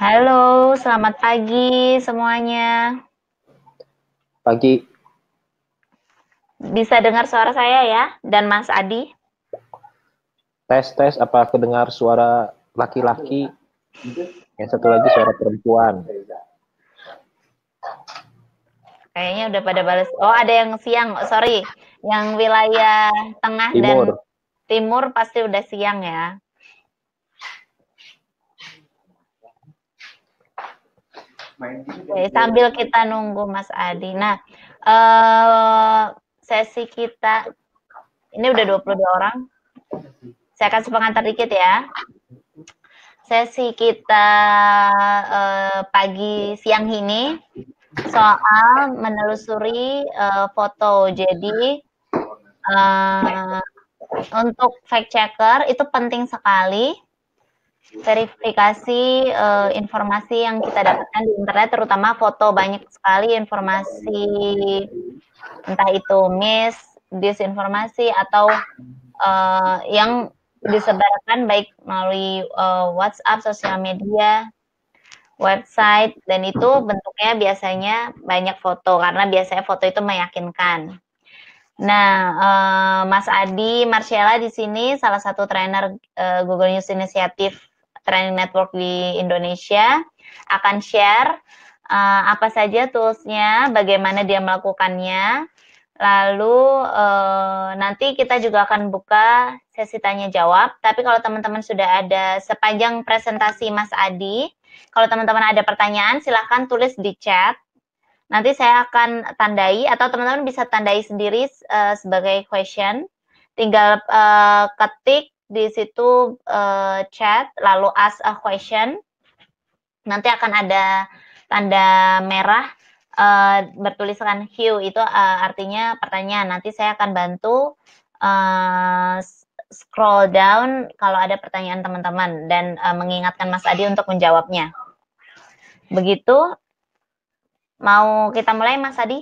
Halo, selamat pagi semuanya. Pagi, Bisa dengar suara saya ya, dan Mas Adi? tes, apa aku dengar suara laki-laki, yang satu lagi suara perempuan. Kayaknya udah pada balas. Oh, ada yang siang. Oh, sorry, yang wilayah tengah dan Timur. timur pasti udah siang ya. Oke, sambil kita nunggu Mas Adi. Nah, sesi kita ini udah 22 orang. Saya kasih pengantar dikit ya. Sesi kita pagi siang ini soal menelusuri foto. Jadi untuk fact checker itu penting sekali verifikasi informasi yang kita dapatkan di internet, terutama foto. Banyak sekali informasi, entah itu disinformasi atau yang disebarkan baik melalui WhatsApp, sosial media, website, dan itu bentuknya biasanya banyak foto karena biasanya foto itu meyakinkan. Nah, Mas Adi Marcella di sini salah satu trainer Google News Initiative Training Network di Indonesia akan share apa saja toolsnya, bagaimana dia melakukannya. Lalu nanti kita juga akan buka sesi tanya jawab. Tapi kalau teman-teman sudah ada sepanjang presentasi Mas Adi, kalau teman-teman ada pertanyaan silahkan tulis di chat. Nanti saya akan tandai atau teman-teman bisa tandai sendiri sebagai question. Tinggal ketik di situ chat lalu ask a question. Nanti akan ada tanda merah bertuliskan Q, itu artinya pertanyaan. Nanti saya akan bantu scroll down kalau ada pertanyaan teman-teman dan mengingatkan Mas Adi untuk menjawabnya. Begitu. Mau kita mulai, Mas Adi?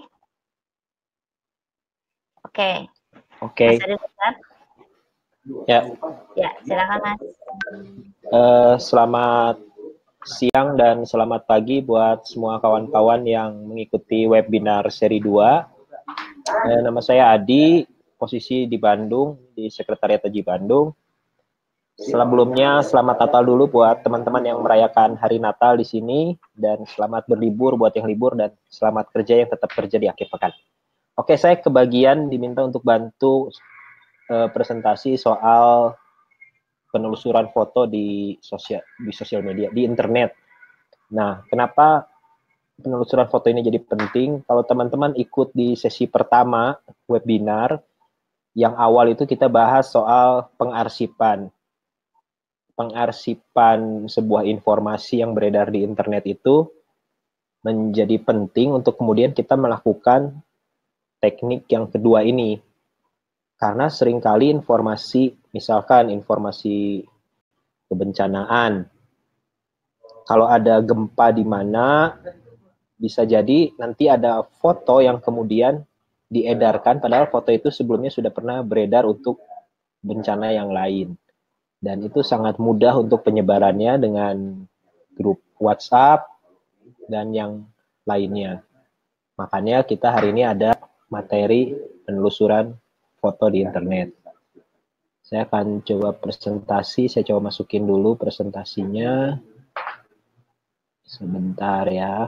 Oke. Oke, Mas Adi dengar? ya. Ya, silakan Mas. Selamat siang dan selamat pagi buat semua kawan-kawan yang mengikuti webinar seri 2. Nama saya Adi, posisi di Bandung, di Sekretariat Haji Bandung. Sebelumnya, selamat Natal dulu buat teman-teman yang merayakan hari Natal di sini, dan selamat berlibur buat yang libur, dan selamat kerja yang tetap kerja di akhir pekan. Oke, saya kebagian diminta untuk bantu presentasi soal penelusuran foto di sosial media, di internet. Nah, kenapa penelusuran foto ini jadi penting? Kalau teman-teman ikut di sesi pertama webinar, yang awal itu kita bahas soal pengarsipan. Pengarsipan sebuah informasi yang beredar di internet itu menjadi penting untuk kemudian kita melakukan teknik yang kedua ini. Karena seringkali informasi, misalkan informasi kebencanaan, kalau ada gempa di mana, bisa jadi nanti ada foto yang kemudian diedarkan, padahal foto itu sebelumnya sudah pernah beredar untuk bencana yang lain. Dan itu sangat mudah untuk penyebarannya dengan grup WhatsApp dan yang lainnya. Makanya kita hari ini ada materi penelusuran foto di internet. Saya akan coba presentasi, saya coba masukin dulu presentasinya. Sebentar ya.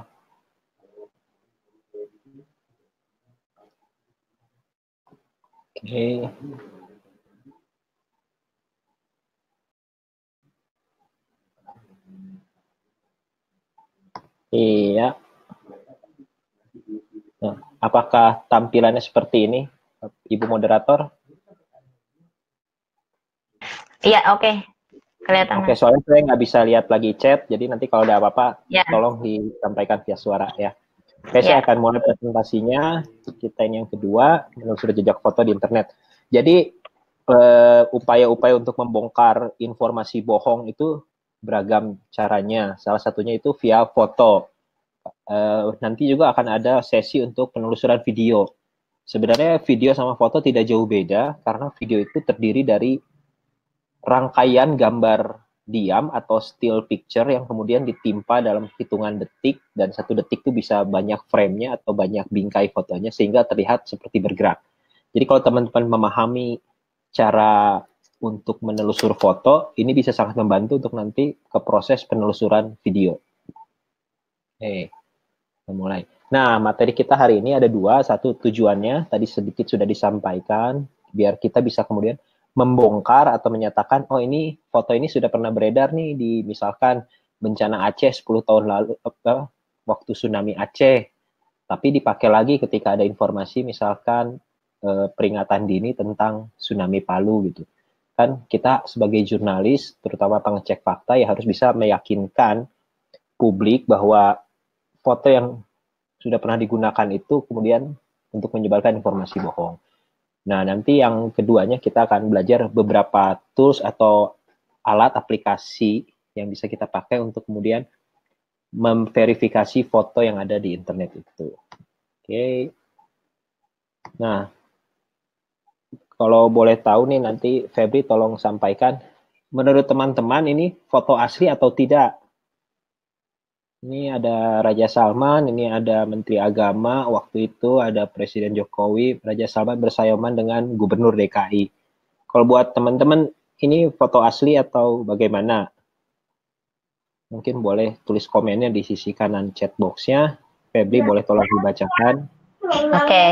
Oke. Iya. Nah, apakah tampilannya seperti ini, Ibu Moderator? Iya, oke. Kelihatan Oke, Mas. soalnya saya nggak bisa lihat lagi chat, jadi nanti kalau ada apa-apa, Ya, tolong disampaikan via suara ya. Oke, saya ya. akan mulai presentasinya. Kita ini yang kedua, menelusuri jejak foto di internet. Jadi, upaya-upaya untuk membongkar informasi bohong itu beragam caranya. Salah satunya itu via foto. Nanti juga akan ada sesi untuk penelusuran video. Sebenarnya video sama foto tidak jauh beda, karena video itu terdiri dari rangkaian gambar diam atau still picture yang kemudian ditimpa dalam hitungan detik, dan 1 detik itu bisa banyak frame-nya atau banyak bingkai fotonya sehingga terlihat seperti bergerak. Jadi kalau teman-teman memahami cara untuk menelusur foto, ini bisa sangat membantu untuk nanti ke proses penelusuran video. Oke, kita mulai. Nah, materi kita hari ini ada 2. Satu, tujuannya tadi sedikit sudah disampaikan, biar kita bisa kemudian membongkar atau menyatakan, oh ini foto ini sudah pernah beredar nih di misalkan bencana Aceh 10 tahun lalu, waktu tsunami Aceh, tapi dipakai lagi ketika ada informasi misalkan peringatan dini tentang tsunami Palu gitu. Kan kita sebagai jurnalis, terutama pengecek fakta, ya harus bisa meyakinkan publik bahwa foto yang sudah pernah digunakan itu kemudian untuk menyebarkan informasi bohong. Nah, nanti yang keduanya kita akan belajar beberapa tools atau alat aplikasi yang bisa kita pakai untuk kemudian memverifikasi foto yang ada di internet itu. Oke. Nah, kalau boleh tahu nih nanti Febri tolong sampaikan, menurut teman-teman ini foto asli atau tidak? Ini ada Raja Salman, ini ada Menteri Agama, waktu itu ada Presiden Jokowi, Raja Salman bersayaman dengan Gubernur DKI. Kalau buat teman-teman, ini foto asli atau bagaimana? Mungkin boleh tulis komennya di sisi kanan chat box-nya. Febri boleh tolong dibacakan. Oke.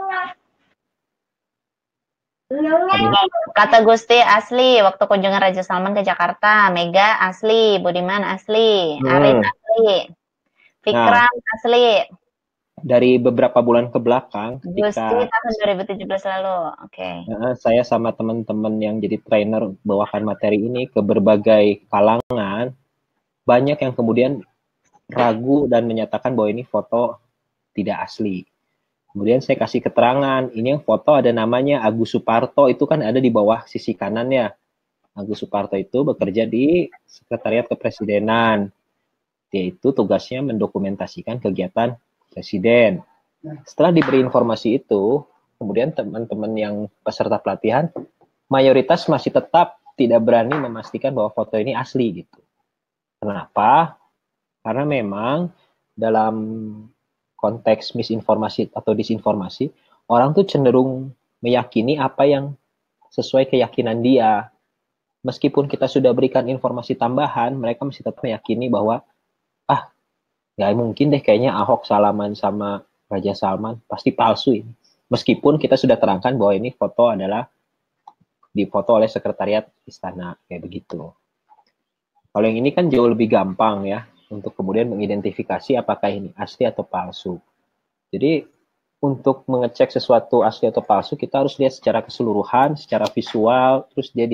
Kata Gusti asli, waktu kunjungan Raja Salman ke Jakarta. Mega asli, Budiman asli, Arin asli, Fikram asli. Dari beberapa bulan ke belakang, Gusti tahun 2017 lalu, oke. Saya sama teman-teman yang jadi trainer bawakan materi ini ke berbagai kalangan, banyak yang kemudian ragu dan menyatakan bahwa ini foto tidak asli. Kemudian saya kasih keterangan, ini yang foto ada namanya Agus Suparto, itu kan ada di bawah sisi kanannya. Agus Suparto itu bekerja di Sekretariat Kepresidenan. Dia itu tugasnya mendokumentasikan kegiatan presiden. Setelah diberi informasi itu, kemudian teman-teman yang peserta pelatihan, mayoritas masih tetap tidak berani memastikan bahwa foto ini asli gitu. Kenapa? Karena memang dalam konteks misinformasi atau disinformasi, orang tuh cenderung meyakini apa yang sesuai keyakinan dia. Meskipun kita sudah berikan informasi tambahan, mereka masih tetap meyakini bahwa nggak mungkin deh kayaknya Ahok salaman sama Raja Salman, pasti palsu ini. Meskipun kita sudah terangkan bahwa ini foto adalah difoto oleh Sekretariat Istana, kayak begitu. Kalau yang ini kan jauh lebih gampang ya, untuk kemudian mengidentifikasi apakah ini asli atau palsu. Jadi untuk mengecek sesuatu asli atau palsu, kita harus lihat secara keseluruhan, secara visual, terus dia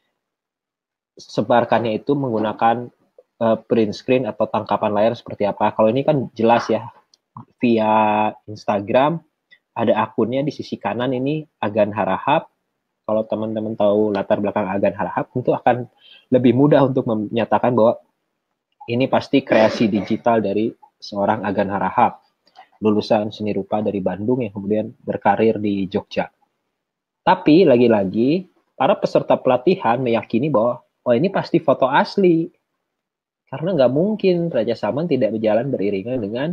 disebarkannya itu menggunakan print screen atau tangkapan layar seperti apa. Kalau ini kan jelas ya, via Instagram, ada akunnya di sisi kanan ini Agan Harahap. Kalau teman-teman tahu latar belakang Agan Harahap, tentu akan lebih mudah untuk menyatakan bahwa ini pasti kreasi digital dari seorang Agan Harahap, lulusan seni rupa dari Bandung yang kemudian berkarir di Jogja. Tapi lagi-lagi, para peserta pelatihan meyakini bahwa ini pasti foto asli. Karena nggak mungkin Raja Salman tidak berjalan beriringan dengan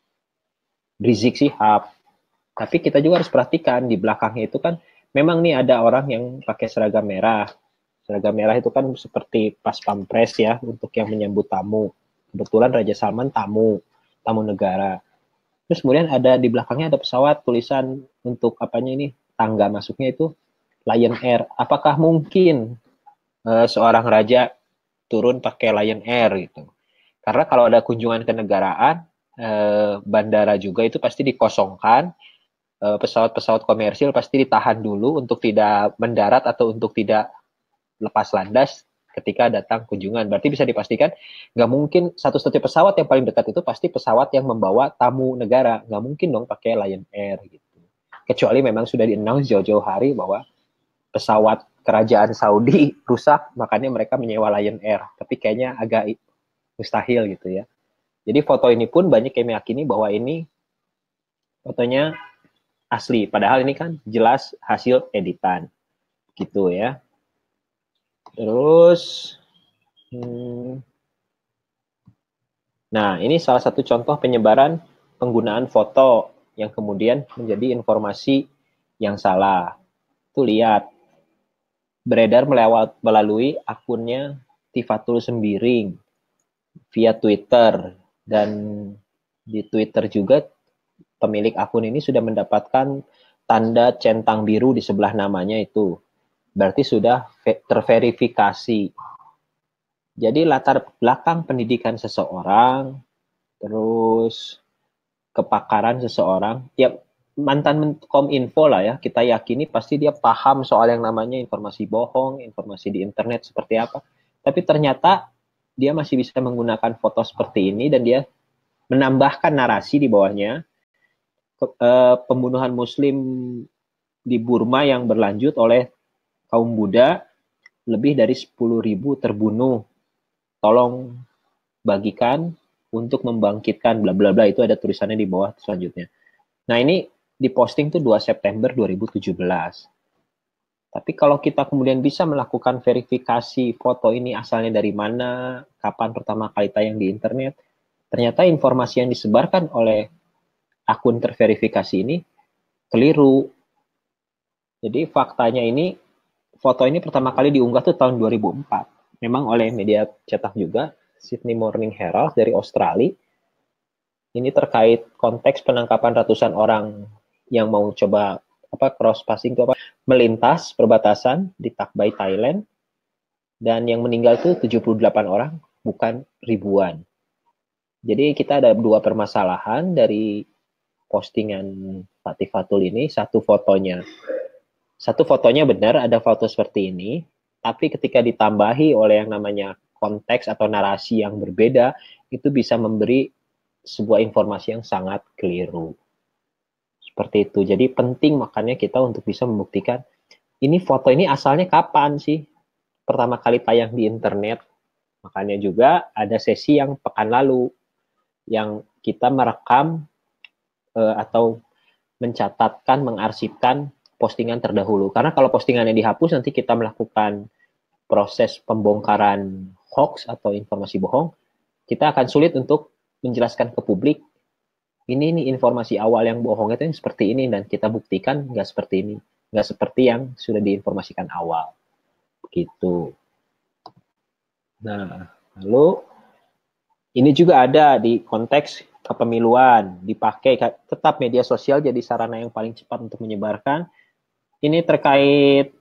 Rizik Syihab. Tapi kita juga harus perhatikan, di belakangnya itu kan memang nih ada orang yang pakai seragam merah. Seragam merah itu kan seperti pas pampres ya, untuk yang menyambut tamu. Kebetulan Raja Salman tamu negara. Terus kemudian ada di belakangnya ada pesawat, tulisan untuk apanya ini, tangga masuknya itu Lion Air. Apakah mungkin seorang raja turun pakai Lion Air gitu? Karena kalau ada kunjungan kenegaraan, bandara juga itu pasti dikosongkan, pesawat-pesawat komersil pasti ditahan dulu untuk tidak mendarat atau untuk tidak lepas landas ketika datang kunjungan. Berarti bisa dipastikan nggak mungkin satu-satunya pesawat yang paling dekat itu pasti pesawat yang membawa tamu negara. Nggak mungkin dong pakai Lion Air gitu. Kecuali memang sudah di-announce jauh-jauh hari bahwa pesawat kerajaan Saudi rusak, makanya mereka menyewa Lion Air. Tapi kayaknya agak mustahil gitu ya. Jadi foto ini pun banyak yang meyakini bahwa ini fotonya asli. Padahal ini kan jelas hasil editan gitu ya. Terus Nah, ini salah satu contoh penyebaran penggunaan foto yang kemudian menjadi informasi yang salah. Tuh lihat, beredar melalui akunnya Tifatul Sembiring via Twitter, dan di Twitter juga pemilik akun ini sudah mendapatkan tanda centang biru di sebelah namanya itu. Berarti sudah terverifikasi. Jadi latar belakang pendidikan seseorang, terus kepakaran seseorang, ya mantan Kominfo lah ya, kita yakini pasti dia paham soal yang namanya informasi bohong, informasi di internet seperti apa. Tapi ternyata dia masih bisa menggunakan foto seperti ini dan dia menambahkan narasi di bawahnya, pembunuhan Muslim di Burma yang berlanjut oleh kaum Buddha, lebih dari 10.000 terbunuh. Tolong bagikan untuk membangkitkan bla bla bla, itu ada tulisannya di bawah selanjutnya. Nah, ini diposting tuh 2 September 2017. Tapi kalau kita kemudian bisa melakukan verifikasi foto ini asalnya dari mana, kapan pertama kali tayang di internet, ternyata informasi yang disebarkan oleh akun terverifikasi ini keliru. Jadi faktanya ini, foto ini pertama kali diunggah tuh tahun 2004. Memang oleh media cetak juga, Sydney Morning Herald dari Australia. Ini terkait konteks penangkapan ratusan orang yang mau coba cross passing itu melintas perbatasan di Tak Bai, Thailand, dan yang meninggal itu 78 orang, bukan ribuan. Jadi kita ada dua permasalahan dari postingan Pak Tifatul ini. Satu fotonya benar, ada foto seperti ini, tapi ketika ditambahi oleh yang namanya konteks atau narasi yang berbeda, itu bisa memberi sebuah informasi yang sangat keliru. Seperti itu. Jadi penting makanya kita untuk bisa membuktikan ini foto ini asalnya kapan sih pertama kali tayang di internet. Makanya juga ada sesi yang pekan lalu yang kita merekam atau mencatatkan, mengarsipkan postingan terdahulu. Karena kalau postingannya dihapus, nanti kita melakukan proses pembongkaran hoax atau informasi bohong, kita akan sulit untuk menjelaskan ke publik, ini nih informasi awal yang bohong itu yang seperti ini, dan kita buktikan nggak seperti ini, nggak seperti yang sudah diinformasikan awal. Gitu. Nah, lalu ini juga ada di konteks kepemiluan, dipakai tetap media sosial jadi sarana yang paling cepat untuk menyebarkan. Ini terkait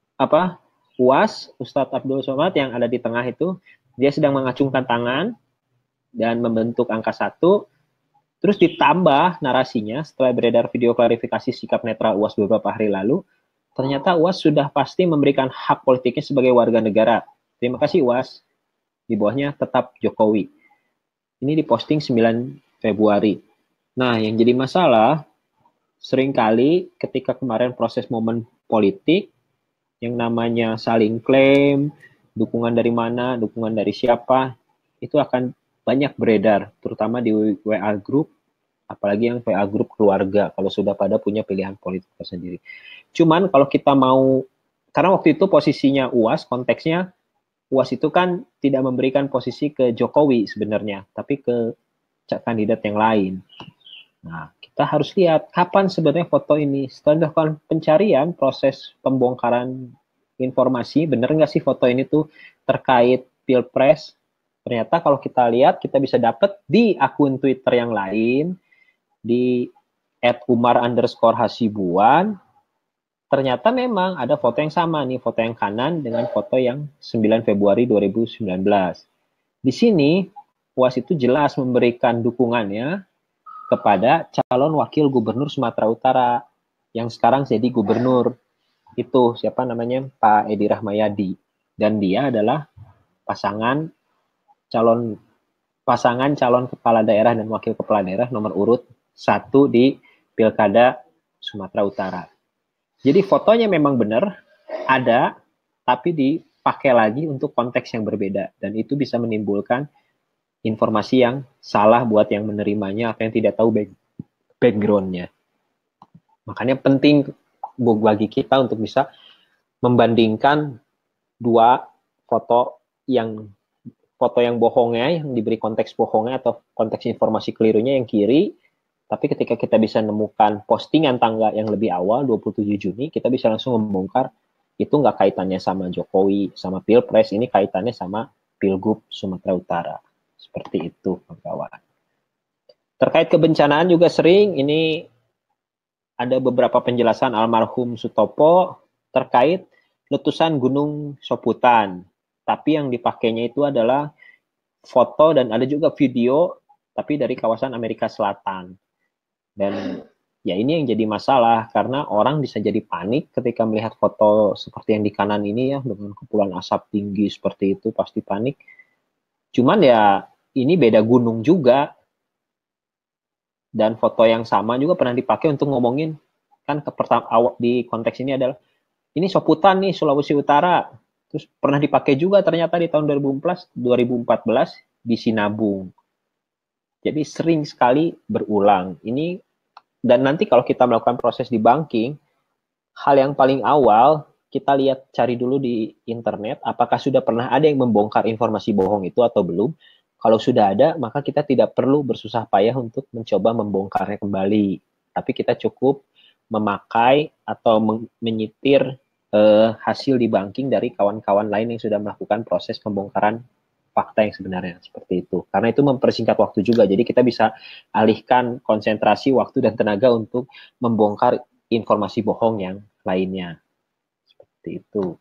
UAS, Ustadz Abdul Somad yang ada di tengah itu, dia sedang mengacungkan tangan dan membentuk angka 1, terus ditambah narasinya setelah beredar video klarifikasi sikap netral UAS beberapa hari lalu, ternyata UAS sudah pasti memberikan hak politiknya sebagai warga negara. Terima kasih UAS. Di bawahnya tetap Jokowi. Ini diposting 9 Februari. Nah, yang jadi masalah, seringkali ketika kemarin proses momen politik, yang namanya saling klaim, dukungan dari mana, dukungan dari siapa, itu akan banyak beredar, terutama di WA Group, apalagi yang WA Group keluarga, kalau sudah pada punya pilihan politik tersendiri. Cuman kalau kita mau, karena waktu itu posisinya UAS, konteksnya UAS itu kan tidak memberikan posisi ke Jokowi sebenarnya, tapi ke kandidat yang lain. Nah, kita harus lihat kapan sebenarnya foto ini. Setelah dilakukan pencarian, proses pembongkaran informasi, benar nggak sih foto ini tuh terkait Pilpres? Ternyata kalau kita lihat, kita bisa dapat di akun Twitter yang lain, di @umar_hasibuan, ternyata memang ada foto yang sama nih, foto yang kanan dengan foto yang 9 Februari 2019. Di sini, UAS itu jelas memberikan dukungannya kepada calon wakil gubernur Sumatera Utara yang sekarang jadi gubernur. Itu siapa namanya? Pak Edi Rahmayadi. Dan dia adalah pasangan calon kepala daerah dan wakil kepala daerah nomor urut 1 di Pilkada Sumatera Utara. Jadi fotonya memang benar, ada, tapi dipakai lagi untuk konteks yang berbeda. Dan itu bisa menimbulkan informasi yang salah buat yang menerimanya atau yang tidak tahu background-nya. Makanya penting bagi kita untuk bisa membandingkan dua foto yang foto yang bohongnya, yang diberi konteks bohongnya atau konteks informasi kelirunya yang kiri. Tapi ketika kita bisa menemukan postingan tanggal yang lebih awal, 27 Juni, kita bisa langsung membongkar itu nggak kaitannya sama Jokowi, sama Pilpres, ini kaitannya sama Pilgub Sumatera Utara. Seperti itu, kawan-kawan. Terkait kebencanaan juga sering, ini ada beberapa penjelasan almarhum Sutopo terkait letusan Gunung Soputan. Tapi yang dipakainya itu adalah foto dan ada juga video, tapi dari kawasan Amerika Selatan. Dan ya ini yang jadi masalah, karena orang bisa jadi panik ketika melihat foto seperti yang di kanan ini ya, dengan kepulan asap tinggi seperti itu, pasti panik. Cuman ya ini beda gunung juga. Dan foto yang sama juga pernah dipakai untuk ngomongin, kan di konteks ini adalah, ini Soputan nih, Sulawesi Utara. Terus pernah dipakai juga ternyata di tahun 2014 di Sinabung. Jadi sering sekali berulang. Ini, dan nanti kalau kita melakukan proses di banking, hal yang paling awal kita lihat, cari dulu di internet apakah sudah pernah ada yang membongkar informasi bohong itu atau belum. Kalau sudah ada, maka kita tidak perlu bersusah payah untuk mencoba membongkarnya kembali. Tapi kita cukup memakai atau menyetir hasil di banking dari kawan-kawan lain yang sudah melakukan proses pembongkaran fakta yang sebenarnya, seperti itu. Karena itu mempersingkat waktu juga, jadi kita bisa alihkan konsentrasi, waktu, dan tenaga untuk membongkar informasi bohong yang lainnya. Seperti itu.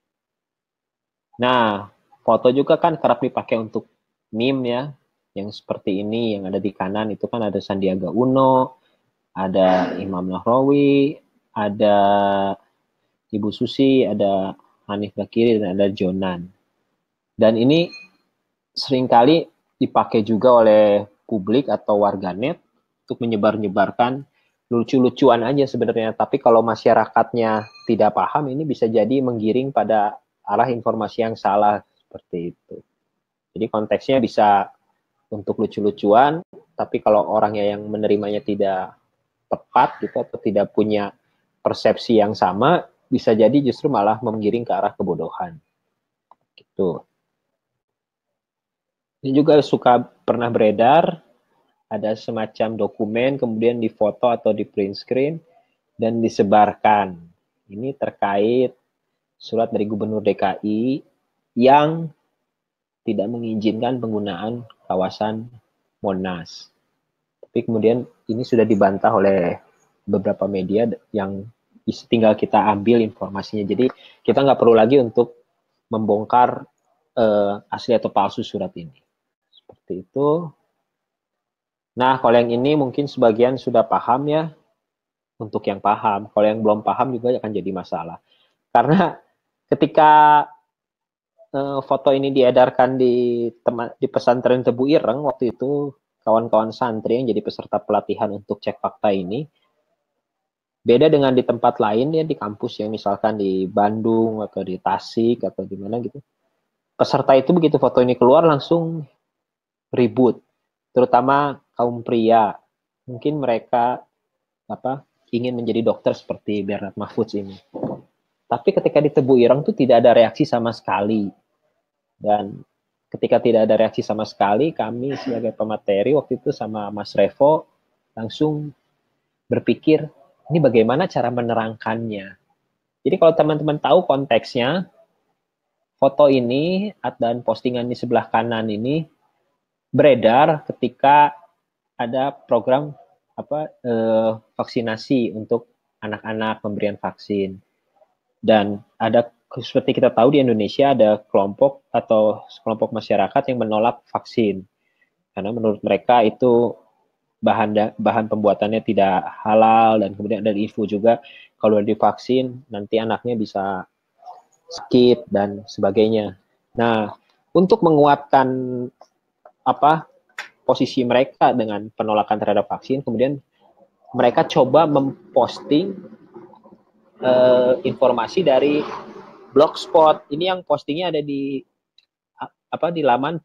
Nah, foto juga kan kerap dipakai untuk meme ya, yang seperti ini, yang ada di kanan itu kan ada Sandiaga Uno, ada Imam Nahrawi, ada Ibu Susi, ada Hanif Dakiri, dan ada Jonan. Dan ini seringkali dipakai juga oleh publik atau warganet untuk menyebar-nyebarkan lucu-lucuan aja sebenarnya. Tapi kalau masyarakatnya tidak paham, ini bisa jadi menggiring pada arah informasi yang salah, seperti itu. Jadi konteksnya bisa untuk lucu-lucuan, tapi kalau orangnya yang menerimanya tidak tepat gitu, atau tidak punya persepsi yang sama, bisa jadi justru malah menggiring ke arah kebodohan. Gitu. Ini juga suka pernah beredar, ada semacam dokumen, kemudian difoto atau di print screen, dan disebarkan. Ini terkait surat dari Gubernur DKI yang tidak mengizinkan penggunaan kawasan Monas. Tapi kemudian ini sudah dibantah oleh beberapa media yang tinggal kita ambil informasinya. Jadi kita nggak perlu lagi untuk membongkar asli atau palsu surat ini. Seperti itu. Nah, kalau yang ini mungkin sebagian sudah paham ya, untuk yang paham. Kalau yang belum paham juga akan jadi masalah. Karena ketika foto ini diedarkan di pesantren Tebu Ireng, waktu itu kawan-kawan santri yang jadi peserta pelatihan untuk cek fakta ini, beda dengan di tempat lain ya, di kampus yang misalkan di Bandung atau di Tasik atau di mana gitu. Peserta itu begitu foto ini keluar langsung ribut, terutama kaum pria. Mungkin mereka ingin menjadi dokter seperti Bernard Mahfudz ini. Tapi ketika di Tebu Ireng tuh tidak ada reaksi sama sekali. Dan ketika tidak ada reaksi sama sekali, kami sebagai pemateri waktu itu sama Mas Revo langsung berpikir, ini bagaimana cara menerangkannya. Jadi kalau teman-teman tahu konteksnya, foto ini dan postingan di sebelah kanan ini beredar ketika ada program vaksinasi untuk anak-anak, pemberian vaksin. Dan ada, seperti kita tahu di Indonesia ada kelompok masyarakat yang menolak vaksin karena menurut mereka itu bahan pembuatannya tidak halal, dan kemudian ada info juga kalau divaksin nanti anaknya bisa sakit dan sebagainya. Nah, untuk menguatkan posisi mereka dengan penolakan terhadap vaksin, kemudian mereka coba memposting informasi dari Blogspot. Ini yang postingnya ada di laman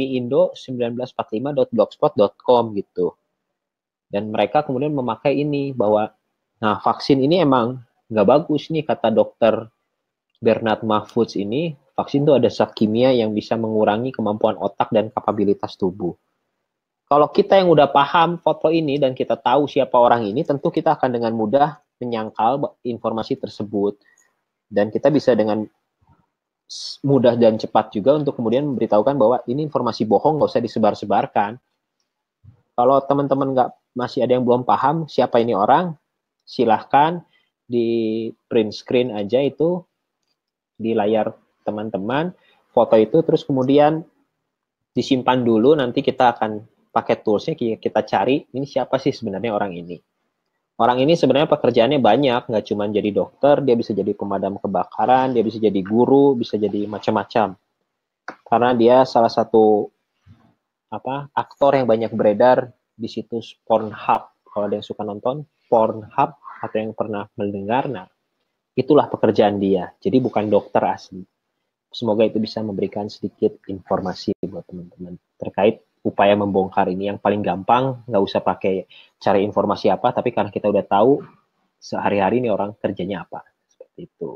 pribumiindo1945.blogspot.com gitu. Dan mereka kemudian memakai ini bahwa vaksin ini emang nggak bagus nih, kata dokter Bernard Mahfudz ini, vaksin itu ada zat kimia yang bisa mengurangi kemampuan otak dan kapabilitas tubuh. Kalau kita yang udah paham foto ini dan kita tahu siapa orang ini, tentu kita akan dengan mudah menyangkal informasi tersebut. Dan kita bisa dengan mudah dan cepat juga untuk kemudian memberitahukan bahwa ini informasi bohong, nggak usah disebar-sebarkan. Kalau teman-teman masih ada yang belum paham siapa ini orang, silahkan di print screen aja itu di layar teman-teman, foto itu, terus kemudian disimpan dulu, nanti kita akan pakai toolsnya, kita cari ini siapa sih sebenarnya orang ini. Orang ini sebenarnya pekerjaannya banyak, nggak cuma jadi dokter, dia bisa jadi pemadam kebakaran, dia bisa jadi guru, bisa jadi macam-macam. Karena dia salah satu aktor yang banyak beredar di situs Pornhub. Kalau ada yang suka nonton Pornhub atau yang pernah mendengar, nah itulah pekerjaan dia. Jadi bukan dokter asli. Semoga itu bisa memberikan sedikit informasi buat teman-teman terkait upaya membongkar ini. Yang paling gampang, nggak usah pakai cari informasi apa, tapi karena kita udah tahu sehari-hari ini orang kerjanya apa. Seperti itu.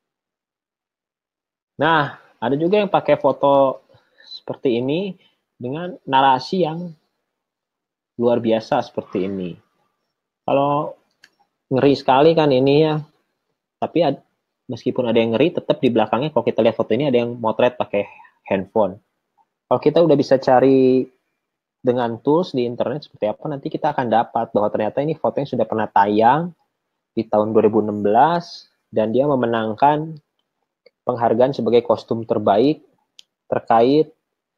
Nah, ada juga yang pakai foto seperti ini dengan narasi yang luar biasa seperti ini. Kalau ngeri sekali kan ini ya, tapi meskipun ada yang ngeri, tetap di belakangnya kalau kita lihat foto ini ada yang motret pakai handphone. Kalau kita udah bisa cari dengan tools di internet seperti apa, nanti kita akan dapat bahwa ternyata ini foto yang sudah pernah tayang di tahun 2016 dan dia memenangkan penghargaan sebagai kostum terbaik terkait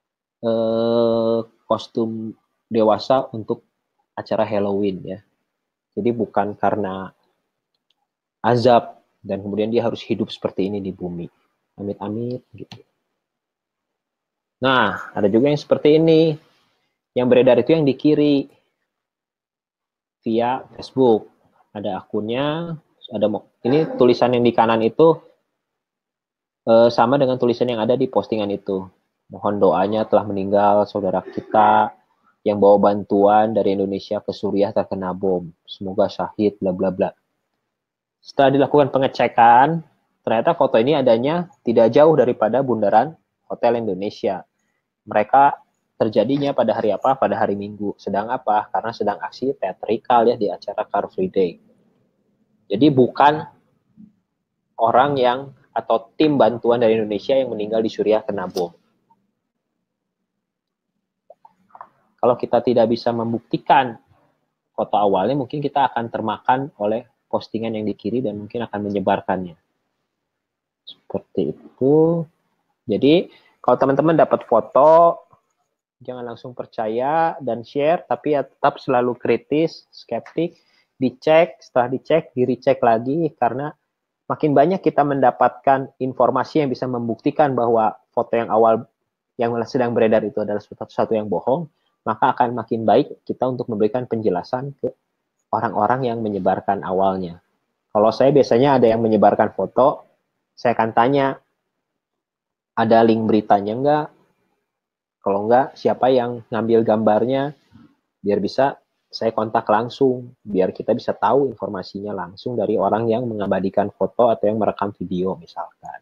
kostum dewasa untuk acara Halloween ya. Jadi bukan karena azab dan kemudian dia harus hidup seperti ini di bumi. Amit-amit gitu. Nah, ada juga yang seperti ini. Yang beredar itu yang di kiri via Facebook. Ada akunnya, ini tulisan yang di kanan itu sama dengan tulisan yang ada di postingan itu. Mohon doanya telah meninggal saudara kita yang bawa bantuan dari Indonesia ke Suriah terkena bom. Semoga syahid, bla bla bla. Setelah dilakukan pengecekan, ternyata foto ini adanya tidak jauh daripada bundaran Hotel Indonesia. Mereka terjadinya pada hari apa? Pada hari Minggu. Sedang apa? Karena sedang aksi teatrikal ya di acara Car Free Day. Jadi bukan orang yang atau tim bantuan dari Indonesia yang meninggal di Suriah kena bom. Kalau kita tidak bisa membuktikan foto awalnya, mungkin kita akan termakan oleh postingan yang di kiri dan mungkin akan menyebarkannya. Seperti itu. Jadi, kalau teman-teman dapat foto, jangan langsung percaya dan share, tapi ya tetap selalu kritis, skeptik, dicek, setelah dicek, di-recheck lagi, karena makin banyak kita mendapatkan informasi yang bisa membuktikan bahwa foto yang awal yang sedang beredar itu adalah sesuatu yang bohong, maka akan makin baik kita untuk memberikan penjelasan ke orang-orang yang menyebarkan awalnya. Kalau saya biasanya ada yang menyebarkan foto, saya akan tanya, ada link beritanya enggak? Kalau enggak, siapa yang ngambil gambarnya? Biar bisa saya kontak langsung, biar kita bisa tahu informasinya langsung dari orang yang mengabadikan foto atau yang merekam video misalkan.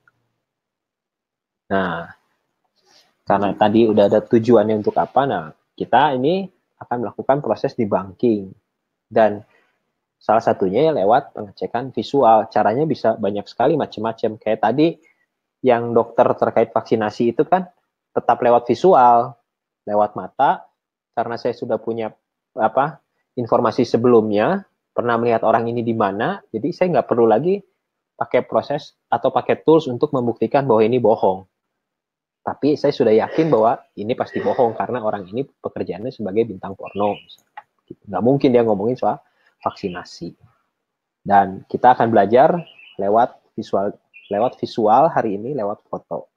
Nah, karena tadi udah ada tujuannya untuk apa, nah kita ini akan melakukan proses debunking. Dan salah satunya ya lewat pengecekan visual. Caranya bisa banyak sekali macam-macam. Kayak tadi yang dokter terkait vaksinasi itu kan tetap lewat visual, lewat mata. Karena saya sudah punya informasi sebelumnya, pernah melihat orang ini di mana, jadi saya nggak perlu lagi pakai proses atau pakai tools untuk membuktikan bahwa ini bohong. Tapi saya sudah yakin bahwa ini pasti bohong karena orang ini pekerjaannya sebagai bintang porno. Nggak mungkin dia ngomongin soal vaksinasi. Dan kita akan belajar lewat visual hari ini, lewat foto.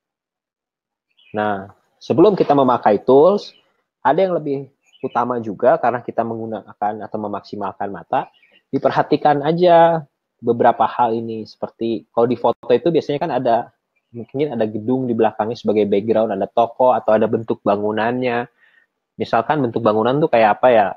Nah, sebelum kita memakai tools, ada yang lebih utama juga karena kita menggunakan atau memaksimalkan mata, diperhatikan aja beberapa hal ini. Seperti kalau di foto itu biasanya kan mungkin ada gedung di belakangnya sebagai background, ada toko atau ada bentuk bangunannya. Misalkan bentuk bangunan tuh kayak apa ya?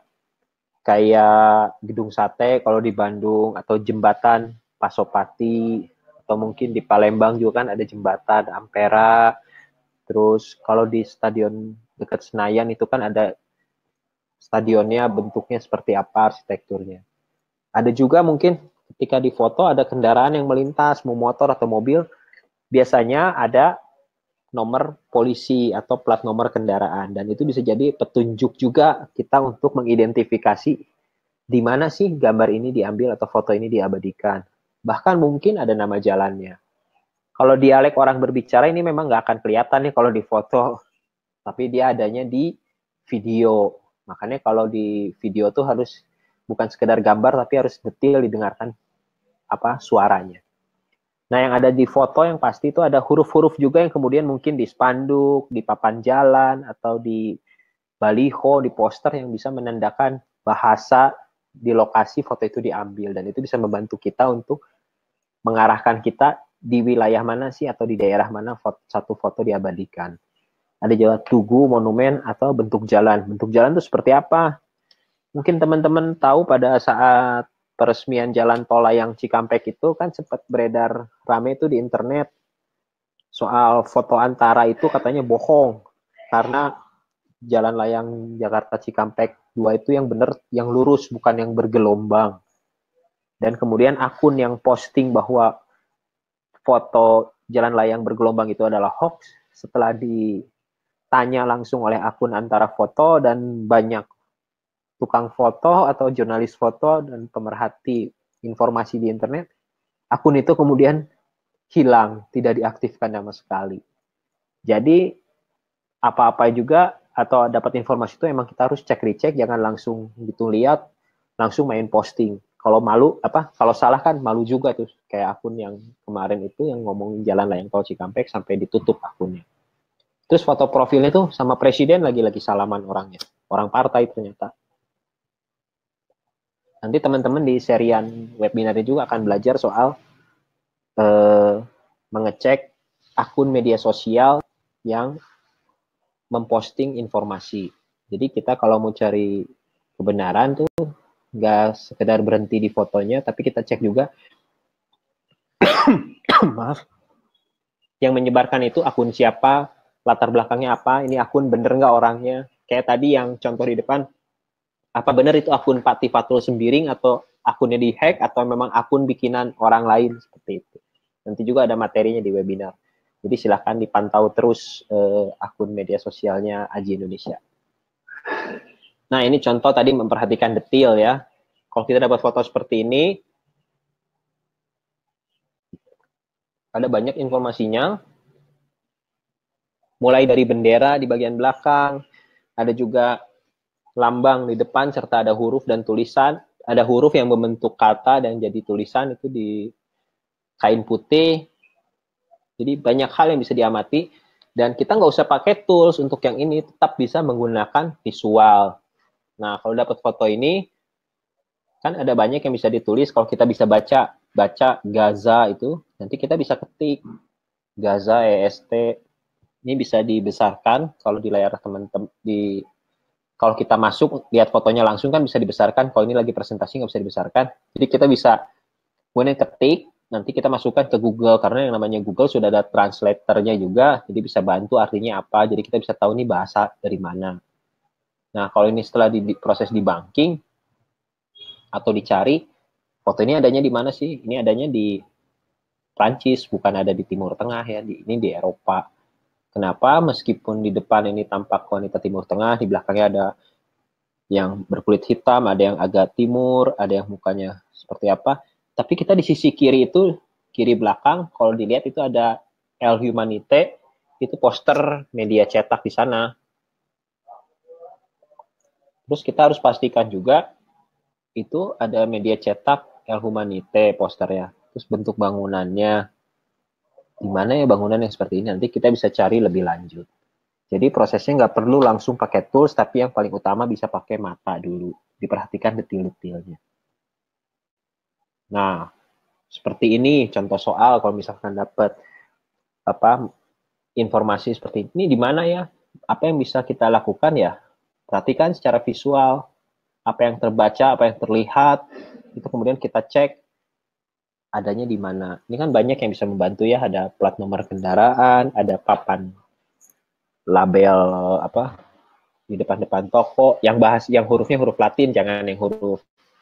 Kayak gedung sate kalau di Bandung, atau jembatan Pasopati, atau mungkin di Palembang juga kan ada jembatan Ampera. Terus kalau di stadion dekat Senayan itu kan ada stadionnya bentuknya seperti apa arsitekturnya. Ada juga mungkin ketika di foto ada kendaraan yang melintas, mau motor atau mobil, biasanya ada nomor polisi atau plat nomor kendaraan, dan itu bisa jadi petunjuk juga kita untuk mengidentifikasi di mana sih gambar ini diambil atau foto ini diabadikan. Bahkan mungkin ada nama jalannya. Kalau dialek orang berbicara ini memang nggak akan kelihatan nih kalau di foto, tapi dia adanya di video. Makanya kalau di video tuh harus bukan sekedar gambar, tapi harus detail didengarkan apa suaranya. Nah, yang ada di foto yang pasti itu ada huruf-huruf juga yang kemudian mungkin di spanduk, di papan jalan, atau di baliho, di poster yang bisa menandakan bahasa di lokasi foto itu diambil. Dan itu bisa membantu kita untuk mengarahkan kita di wilayah mana sih atau di daerah mana satu foto diabadikan. Ada juga tugu, monumen, atau bentuk jalan. Bentuk jalan itu seperti apa? Mungkin teman-teman tahu pada saat peresmian jalan tol layang Cikampek itu kan sempat beredar rame itu di internet soal foto antara itu katanya bohong karena jalan layang Jakarta Cikampek 2 itu yang benar yang lurus bukan yang bergelombang. Dan kemudian akun yang posting bahwa foto jalan layang bergelombang itu adalah hoax setelah ditanya langsung oleh akun antara foto dan banyak tukang foto atau jurnalis foto dan pemerhati informasi di internet, akun itu kemudian hilang, tidak diaktifkan sama sekali. Jadi apa-apa juga atau dapat informasi itu emang kita harus cek recheck, jangan langsung gitu lihat, langsung main posting. Kalau malu kalau salah kan malu juga tuh, kayak akun yang kemarin itu yang ngomongin jalan layang tol Cikampek sampai ditutup akunnya. Terus foto profilnya tuh sama presiden lagi-lagi salaman orangnya, orang partai ternyata. Nanti teman-teman di serian webinarnya juga akan belajar soal mengecek akun media sosial yang memposting informasi. Jadi kita kalau mau cari kebenaran tuh nggak sekedar berhenti di fotonya, tapi kita cek juga maaf, yang menyebarkan itu akun siapa, latar belakangnya apa, ini akun bener nggak orangnya. Kayak tadi yang contoh di depan, apa benar itu akun Pak Tifatul Sembiring atau akunnya dihack atau memang akun bikinan orang lain seperti itu. Nanti juga ada materinya di webinar. Jadi silahkan dipantau terus akun media sosialnya Aji Indonesia. Nah, ini contoh tadi memperhatikan detail ya. Kalau kita dapat foto seperti ini, ada banyak informasinya. Mulai dari bendera di bagian belakang, ada juga lambang di depan serta ada huruf dan tulisan. Ada huruf yang membentuk kata dan jadi tulisan itu di kain putih. Jadi banyak hal yang bisa diamati dan kita nggak usah pakai tools untuk yang ini, tetap bisa menggunakan visual. Nah, kalau dapat foto ini kan ada banyak yang bisa ditulis. Kalau kita bisa baca Gaza itu, nanti kita bisa ketik Gaza EST. Ini bisa dibesarkan kalau di layar teman-teman kalau kita masuk lihat fotonya langsung kan bisa dibesarkan. Kalau ini lagi presentasi nggak bisa dibesarkan. Jadi kita bisa kemudian ketik, nanti kita masukkan ke Google karena yang namanya Google sudah ada translatornya juga. Jadi bisa bantu artinya apa. Jadi kita bisa tahu nih bahasa dari mana. Nah kalau ini setelah proses di banking atau dicari, foto ini adanya di mana sih? Ini adanya di Prancis, bukan ada di Timur Tengah ya. Ini di Eropa. Kenapa? Meskipun di depan ini tampak wanita Timur Tengah, di belakangnya ada yang berkulit hitam, ada yang agak timur, ada yang mukanya seperti apa. Tapi kita di sisi kiri itu, kiri belakang, kalau dilihat itu ada El Humanité, itu poster media cetak di sana. Terus kita harus pastikan juga, itu ada media cetak El Humanité posternya. Terus bentuk bangunannya, di mana ya bangunan yang seperti ini, nanti kita bisa cari lebih lanjut. Jadi prosesnya nggak perlu langsung pakai tools, tapi yang paling utama bisa pakai mata dulu. Diperhatikan detail-detailnya. Nah, seperti ini contoh soal kalau misalkan dapat informasi seperti ini di mana ya? Apa yang bisa kita lakukan ya? Perhatikan secara visual apa yang terbaca, apa yang terlihat, itu kemudian kita cek adanya di mana. Ini kan banyak yang bisa membantu ya, ada plat nomor kendaraan, ada papan label apa di depan-depan toko, yang hurufnya huruf Latin, jangan yang huruf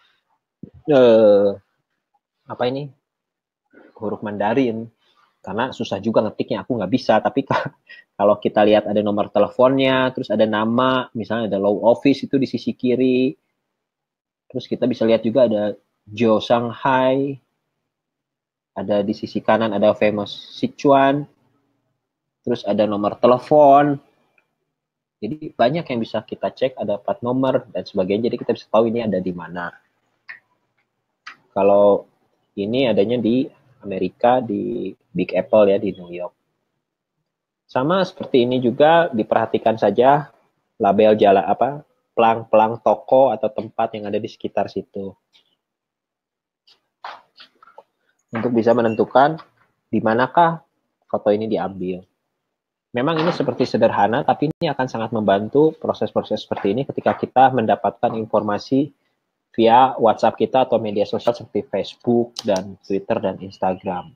apa ini, huruf Mandarin, karena susah juga ngetiknya, aku nggak bisa. Tapi kalau kita lihat ada nomor teleponnya, terus ada nama, misalnya ada low office itu di sisi kiri, terus kita bisa lihat juga ada Joe Shanghai, ada di sisi kanan ada famous Sichuan, terus ada nomor telepon. Jadi banyak yang bisa kita cek, ada plat nomor dan sebagainya, jadi kita bisa tahu ini ada di mana. Kalau ini adanya di Amerika, di Big Apple ya, di New York. Sama seperti ini juga, diperhatikan saja label jalan apa, pelang-pelang toko atau tempat yang ada di sekitar situ. Untuk bisa menentukan di manakah foto ini diambil. Memang ini seperti sederhana, tapi ini akan sangat membantu proses-proses seperti ini ketika kita mendapatkan informasi via WhatsApp kita atau media sosial seperti Facebook dan Twitter dan Instagram.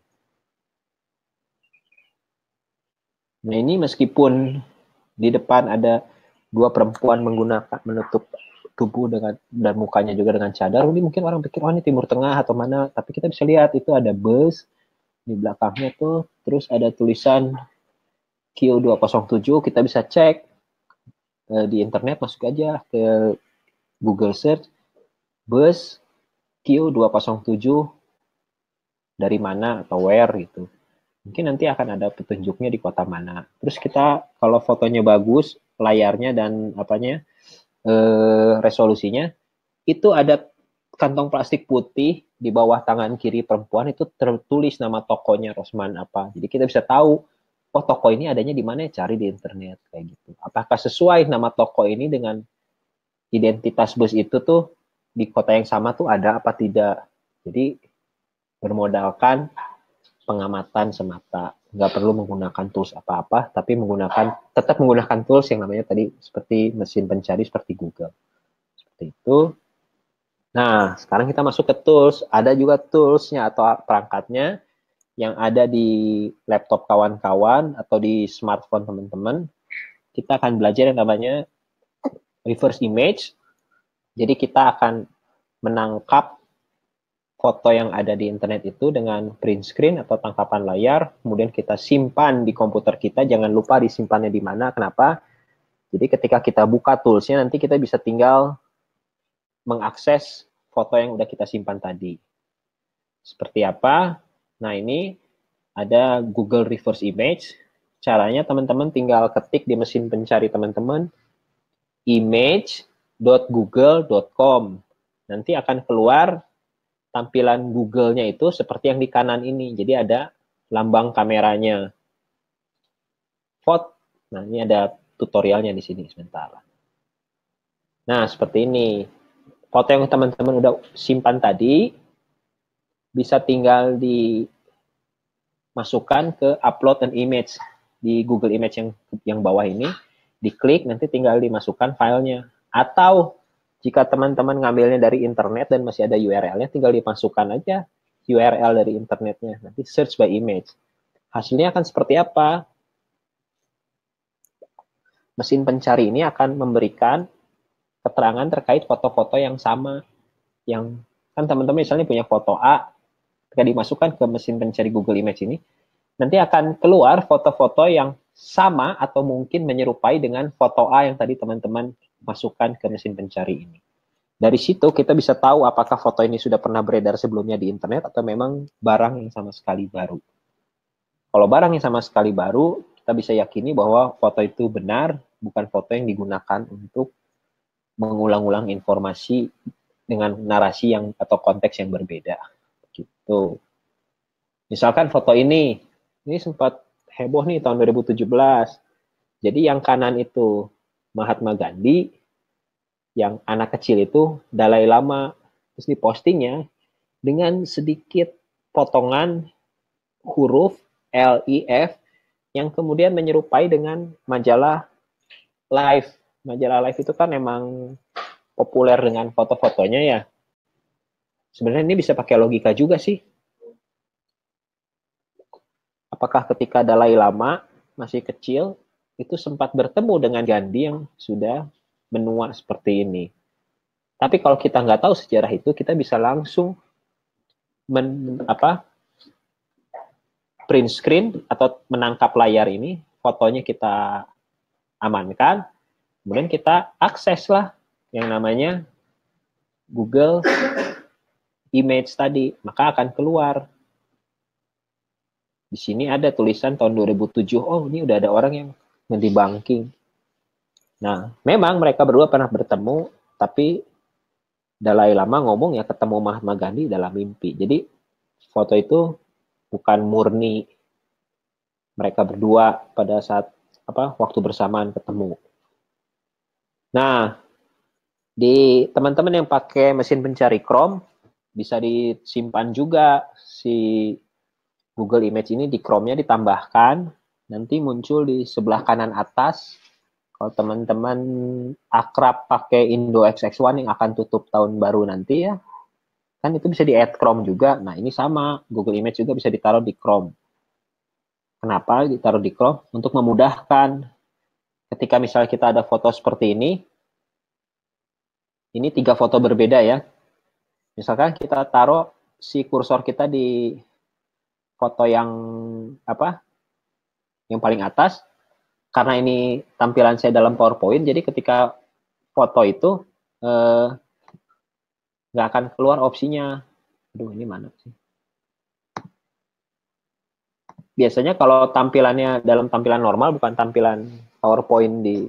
Nah ini meskipun di depan ada dua perempuan menggunakan menutup tubuh dengan dan mukanya juga dengan cadar, ini mungkin orang pikir oh ini Timur Tengah atau mana, tapi kita bisa lihat itu ada bus di belakangnya tuh, terus ada tulisan Q207, kita bisa cek di internet, masuk aja ke Google search bus Q207 dari mana atau where gitu. Mungkin nanti akan ada petunjuknya di kota mana. Terus kita kalau fotonya bagus, layarnya dan resolusinya, itu ada kantong plastik putih di bawah tangan kiri perempuan, itu tertulis nama tokonya Rosman apa. Jadi kita bisa tahu, oh toko ini adanya di mana, cari di internet kayak gitu. Apakah sesuai nama toko ini dengan identitas bus itu tuh di kota yang sama tuh ada apa tidak. Jadi bermodalkan pengamatan semata, nggak perlu menggunakan tools apa-apa, tapi tetap menggunakan tools yang namanya tadi seperti mesin pencari seperti Google. Seperti itu. Nah, sekarang kita masuk ke tools. Ada juga toolsnya atau perangkatnya yang ada di laptop kawan-kawan atau di smartphone teman-teman. Kita akan belajar yang namanya reverse image. Jadi kita akan menangkap foto yang ada di internet itu dengan print screen atau tangkapan layar, kemudian kita simpan di komputer kita, jangan lupa disimpannya di mana, kenapa? Jadi ketika kita buka toolsnya, nanti kita bisa tinggal mengakses foto yang udah kita simpan tadi. Seperti apa? Nah ini ada Google Reverse Image, caranya teman-teman tinggal ketik di mesin pencari teman-teman, image.google.com, nanti akan keluar tampilan Google-nya itu seperti yang di kanan ini. Jadi ada lambang kameranya. Nah, ini ada tutorialnya di sini sebentar. Nah, seperti ini. Foto yang teman-teman udah simpan tadi bisa tinggal dimasukkan ke upload an image di Google Image yang bawah ini. Diklik, nanti tinggal dimasukkan filenya. Atau jika teman-teman ngambilnya dari internet dan masih ada URL-nya, tinggal dimasukkan aja URL dari internetnya. Nanti search by image. Hasilnya akan seperti apa? Mesin pencari ini akan memberikan keterangan terkait foto-foto yang sama. Yang kan teman-teman misalnya punya foto A, ketika dimasukkan ke mesin pencari Google Image ini, nanti akan keluar foto-foto yang sama atau mungkin menyerupai dengan foto A yang tadi teman-teman masukkan ke mesin pencari ini. Dari situ kita bisa tahu apakah foto ini sudah pernah beredar sebelumnya di internet atau memang barang yang sama sekali baru. Kalau barang yang sama sekali baru, kita bisa yakini bahwa foto itu benar, bukan foto yang digunakan untuk mengulang-ulang informasi dengan narasi atau konteks yang berbeda. Gitu. Misalkan foto ini sempat heboh nih tahun 2017. Jadi yang kanan itu Mahatma Gandhi, yang anak kecil itu Dalai Lama. Terus dipostingnya dengan sedikit potongan huruf LIF yang kemudian menyerupai dengan majalah Life. Majalah Life itu kan emang populer dengan foto-fotonya ya. Sebenarnya ini bisa pakai logika juga sih. apakah ketika Dalai Lama masih kecil, itu sempat bertemu dengan Gandhi yang sudah menua seperti ini. Tapi kalau kita nggak tahu sejarah itu, kita bisa langsung print screen atau menangkap layar ini, fotonya kita amankan, kemudian kita akses lah yang namanya Google Image tadi, maka akan keluar. Di sini ada tulisan tahun 2007, oh ini udah ada orang yang mendebunking. Nah, memang mereka berdua pernah bertemu, tapi Dalai Lama ngomong ya ketemu Mahatma Gandhi dalam mimpi. Jadi foto itu bukan murni mereka berdua pada saat waktu bersamaan ketemu. Nah, di teman-teman yang pakai mesin pencari Chrome, bisa disimpan juga si Google Image ini di Chrome-nya ditambahkan, nanti muncul di sebelah kanan atas. Kalau teman-teman akrab pakai Indo XX1 yang akan tutup tahun baru nanti ya, kan itu bisa di-add Chrome juga. Nah, ini sama, Google Image juga bisa ditaruh di Chrome. Kenapa ditaruh di Chrome? Untuk memudahkan. Ketika misalnya kita ada foto seperti ini 3 foto berbeda ya. Misalkan kita taruh si kursor kita di foto yang yang paling atas, karena ini tampilan saya dalam PowerPoint, jadi ketika foto itu nggak akan keluar opsinya. Aduh, ini mana sih? Biasanya kalau tampilannya dalam tampilan normal, bukan tampilan PowerPoint di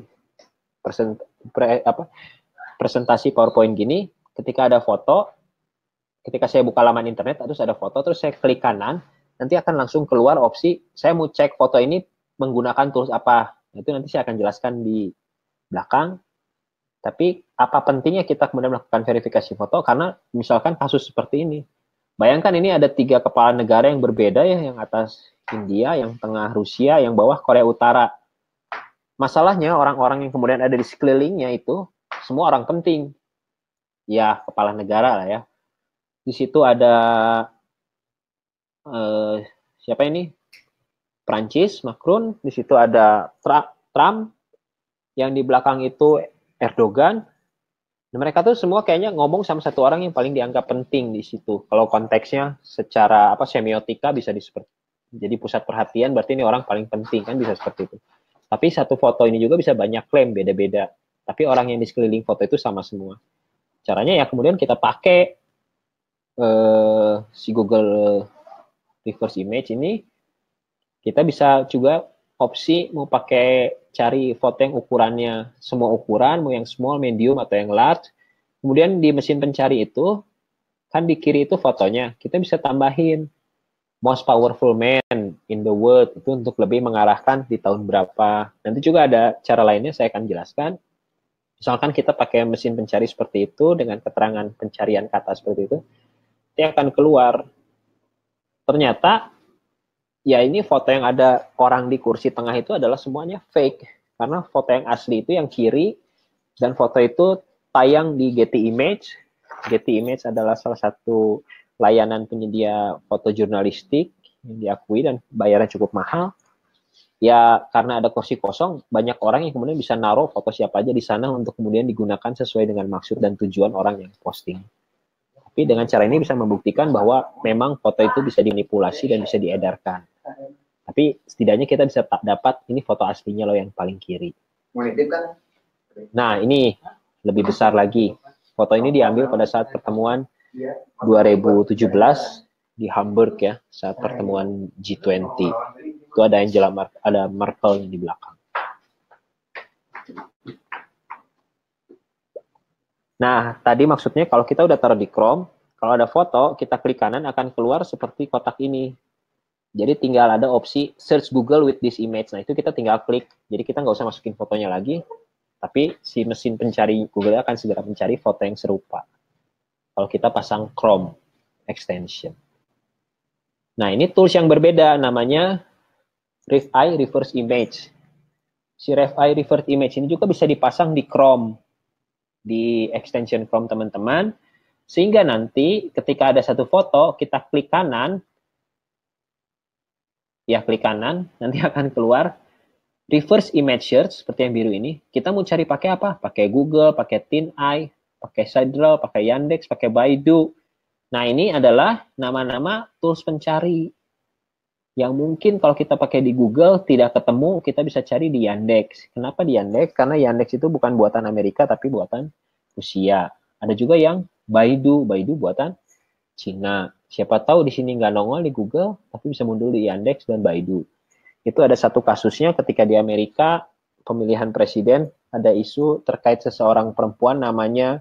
presentasi PowerPoint gini, ketika ada foto, ketika saya buka laman internet, terus ada foto, terus saya klik kanan, nanti akan langsung keluar opsi, saya mau cek foto ini menggunakan tools apa. Itu nanti saya akan jelaskan di belakang. Tapi apa pentingnya kita kemudian melakukan verifikasi foto? Karena misalkan kasus seperti ini. Bayangkan ini ada 3 kepala negara yang berbeda ya, yang atas India, yang tengah Rusia, yang bawah Korea Utara. Masalahnya orang-orang yang kemudian ada di sekelilingnya itu semua orang penting. Ya, kepala negara lah ya. Di situ ada siapa ini? Prancis, Macron. Di situ ada Trump. Yang di belakang itu Erdogan. Dan mereka tuh semua kayaknya ngomong sama satu orang yang paling dianggap penting di situ. Kalau konteksnya secara semiotika bisa jadi pusat perhatian, berarti ini orang paling penting, kan bisa seperti itu. Tapi satu foto ini juga bisa banyak klaim, beda-beda. Tapi orang yang di sekeliling foto itu sama semua. Caranya ya kemudian kita pakai si Google Reverse Image ini, kita bisa juga opsi mau pakai cari foto yang ukurannya semua ukuran, mau yang small, medium, atau yang large. Kemudian di mesin pencari itu, kan di kiri itu fotonya, kita bisa tambahin most powerful man in the world, itu untuk lebih mengarahkan di tahun berapa. Nanti juga ada cara lainnya, saya akan jelaskan. Misalkan kita pakai mesin pencari seperti itu, dengan keterangan pencarian kata seperti itu, dia akan keluar. Ternyata, ya ini foto yang ada orang di kursi tengah itu adalah semuanya fake. Karena foto yang asli itu yang kiri, dan foto itu tayang di Getty Image. Getty Image adalah salah satu layanan penyedia foto jurnalistik yang diakui dan bayarnya cukup mahal. Ya karena ada kursi kosong, banyak orang yang kemudian bisa naruh foto siapa aja di sana untuk kemudian digunakan sesuai dengan maksud dan tujuan orang yang posting. Tapi dengan cara ini bisa membuktikan bahwa memang foto itu bisa dimanipulasi dan bisa diedarkan. Tapi setidaknya kita bisa dapat ini foto aslinya loh yang paling kiri. Nah ini lebih besar lagi. Foto ini diambil pada saat pertemuan 2017 di Hamburg ya, saat pertemuan G20. Itu ada Angela ada Merkel di belakang. Nah, tadi maksudnya kalau kita udah taruh di Chrome, kalau ada foto, kita klik kanan akan keluar seperti kotak ini. Jadi tinggal ada opsi search Google with this image. Nah, itu kita tinggal klik. Jadi kita nggak usah masukin fotonya lagi, tapi si mesin pencari Google akan segera mencari foto yang serupa. Kalau kita pasang Chrome extension. Nah, ini tools yang berbeda, namanya RefEye Reverse Image. Si RefEye Reverse Image ini juga bisa dipasang di Chrome, di extension Chrome teman-teman, sehingga nanti ketika ada satu foto, kita klik kanan, ya klik kanan, nanti akan keluar reverse image search seperti yang biru ini. Kita mau cari pakai apa? Pakai Google, pakai TinEye, pakai Sidereal, pakai Yandex, pakai Baidu. Nah, ini adalah nama-nama tools pencari yang mungkin kalau kita pakai di Google tidak ketemu, kita bisa cari di Yandex. Kenapa di Yandex? Karena Yandex itu bukan buatan Amerika, tapi buatan Rusia. Ada juga yang Baidu buatan Cina. Siapa tahu di sini nggak nongol di Google, tapi bisa muncul di Yandex dan Baidu. Itu ada satu kasusnya ketika di Amerika, pemilihan presiden, ada isu terkait seseorang perempuan namanya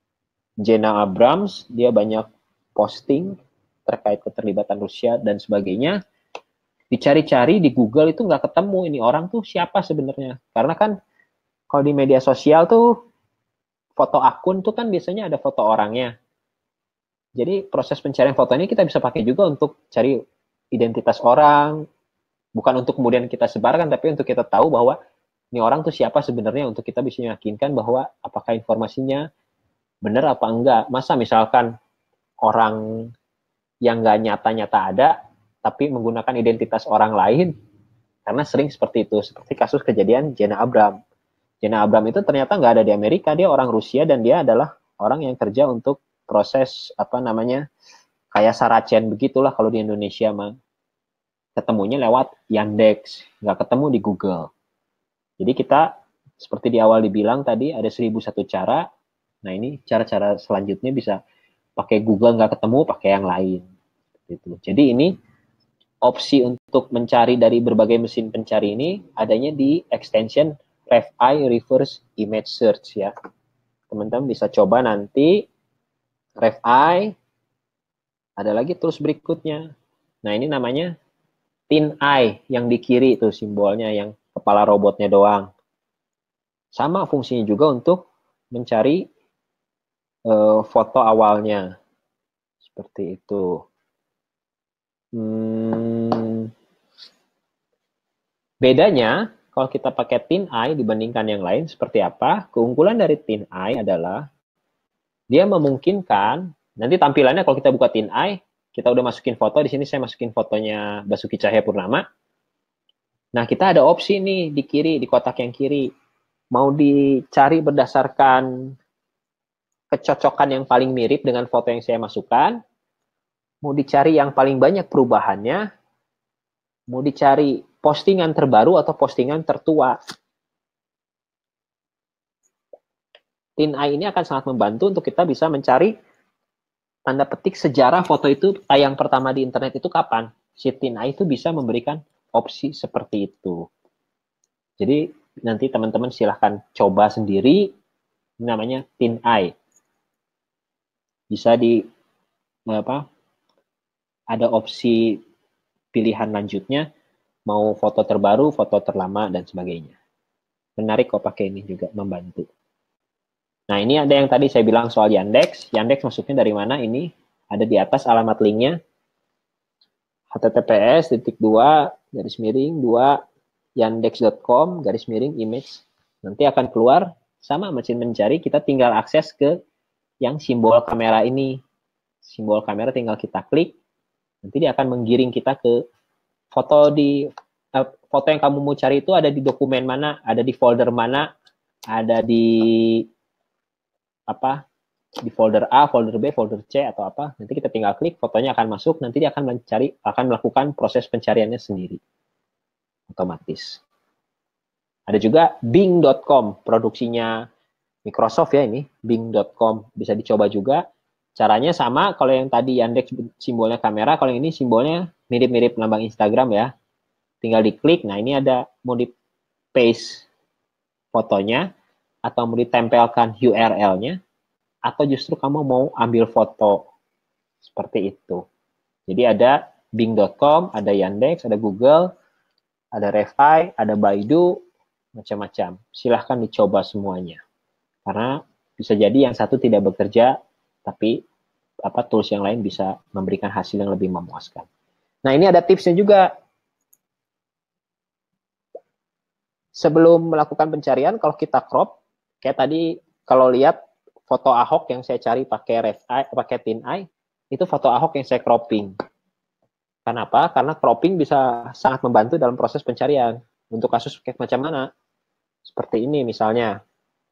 Jenna Abrams. Dia banyak posting terkait keterlibatan Rusia dan sebagainya. Dicari-cari di Google itu nggak ketemu ini orang tuh siapa sebenarnya. Karena kan kalau di media sosial tuh foto akun tuh kan biasanya ada foto orangnya. Jadi proses pencarian foto ini kita bisa pakai juga untuk cari identitas orang, bukan untuk kemudian kita sebarkan, tapi untuk kita tahu bahwa ini orang tuh siapa sebenarnya, untuk kita bisa meyakinkan bahwa apakah informasinya benar apa enggak. Masa misalkan orang yang nggak nyata-nyata ada, tapi menggunakan identitas orang lain, karena sering seperti itu, seperti kasus kejadian Jenna Abram. Jenna Abram itu ternyata nggak ada di Amerika, dia orang Rusia dan dia adalah orang yang kerja untuk proses kayak Saracen begitulah kalau di Indonesia mah. Ketemunya lewat Yandex, nggak ketemu di Google. Jadi kita seperti di awal dibilang tadi ada 1001 cara. Nah ini cara-cara selanjutnya bisa pakai Google nggak ketemu, pakai yang lain. Gitu. Jadi ini opsi untuk mencari dari berbagai mesin pencari ini adanya di extension RefEye Reverse Image Search ya. Teman-teman bisa coba nanti RefEye. Ada lagi tools berikutnya. Nah ini namanya TinEye yang di kiri itu simbolnya yang kepala robotnya doang. Sama fungsinya juga untuk mencari foto awalnya. Seperti itu. Bedanya kalau kita pakai TinEye dibandingkan yang lain seperti apa? Keunggulan dari TinEye adalah dia memungkinkan, nanti tampilannya kalau kita buka TinEye, kita udah masukin foto, di sini saya masukin fotonya Basuki Cahayapurnama. Nah, kita ada opsi nih di kiri, di kotak yang kiri. Mau dicari berdasarkan kecocokan yang paling mirip dengan foto yang saya masukkan, mau dicari yang paling banyak perubahannya, mau dicari postingan terbaru atau postingan tertua. TinEye ini akan sangat membantu untuk kita bisa mencari tanda petik sejarah foto itu tayang pertama di internet itu kapan. Si TinEye itu bisa memberikan opsi seperti itu. Jadi nanti teman-teman silahkan coba sendiri, ini namanya TinEye. Bisa ada opsi pilihan lanjutnya, mau foto terbaru, foto terlama, dan sebagainya. Menarik kok pakai ini juga, membantu. Nah, ini ada yang tadi saya bilang soal Yandex. Yandex masuknya dari mana? Ini ada di atas alamat linknya. https://yandex.com/image. Nanti akan keluar sama mesin mencari, kita tinggal akses ke yang simbol kamera ini. Simbol kamera tinggal kita klik, nanti dia akan menggiring kita ke foto yang kamu mau cari itu ada di dokumen mana, ada di folder mana, ada di folder A, folder B, folder C atau apa. Nanti kita tinggal klik, fotonya akan masuk, nanti dia akan melakukan proses pencariannya sendiri. Otomatis. Ada juga Bing.com, produksinya Microsoft ya ini, Bing.com. Bisa dicoba juga. Caranya sama, kalau yang tadi Yandex simbolnya kamera, kalau yang ini simbolnya mirip-mirip lambang Instagram ya. Tinggal diklik, nah ini ada mau di paste fotonya, atau mau ditempelkan URL-nya, atau justru kamu mau ambil foto. Seperti itu. Jadi ada Bing.com, ada Yandex, ada Google, ada RefEye, ada Baidu, macam-macam. Silahkan dicoba semuanya. Karena bisa jadi yang satu tidak bekerja, tapi tools yang lain bisa memberikan hasil yang lebih memuaskan. Nah, ini ada tipsnya juga. Sebelum melakukan pencarian, kalau kita crop, kayak tadi kalau lihat foto Ahok yang saya cari pakai TinEye, itu foto Ahok yang saya cropping. Kenapa? Karena cropping bisa sangat membantu dalam proses pencarian. Untuk kasus kayak macam mana? Seperti ini misalnya.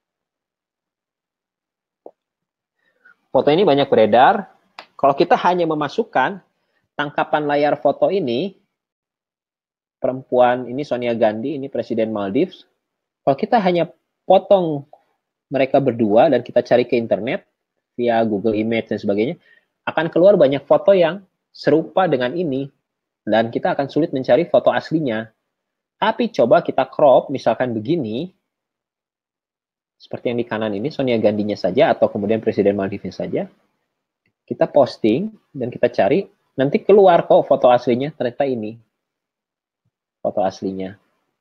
Foto ini banyak beredar. Kalau kita hanya memasukkan tangkapan layar foto ini, perempuan ini Sonia Gandhi, ini Presiden Maldives. Kalau kita hanya potong mereka berdua dan kita cari ke internet via Google Image dan sebagainya, akan keluar banyak foto yang serupa dengan ini. Dan kita akan sulit mencari foto aslinya. Tapi coba kita crop, misalkan begini, seperti yang di kanan ini, Sonia Gandhinya saja, atau kemudian Presiden Maldives saja. Kita posting, dan kita cari, nanti keluar kok foto aslinya, ternyata ini. Foto aslinya.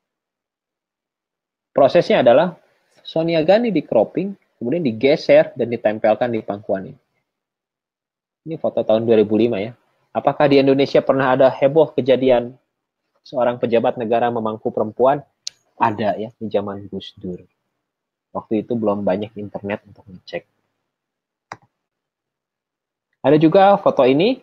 Prosesnya adalah, Sonia Gandhi di cropping, kemudian digeser, dan ditempelkan di pangkuan ini. Ini foto tahun 2005 ya. Apakah di Indonesia pernah ada heboh kejadian seorang pejabat negara memangku perempuan? Ada ya, di zaman Gus Dur. Waktu itu belum banyak internet untuk ngecek. Ada juga foto ini.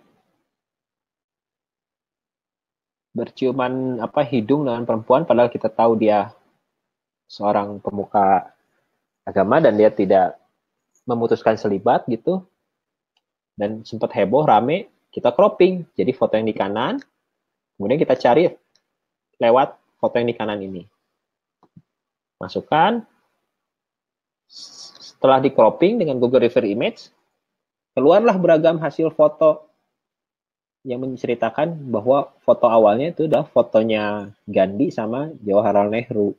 Berciuman hidung dengan perempuan, padahal kita tahu dia seorang pemuka agama dan dia tidak memutuskan selibat gitu. Dan sempat heboh, rame, kita cropping. Jadi foto yang di kanan, kemudian kita cari lewat foto yang di kanan ini. Masukkan. Setelah di cropping dengan Google Reverse Image, keluarlah beragam hasil foto yang menceritakan bahwa foto awalnya itu adalah fotonya Gandhi sama Jawaharlal Nehru.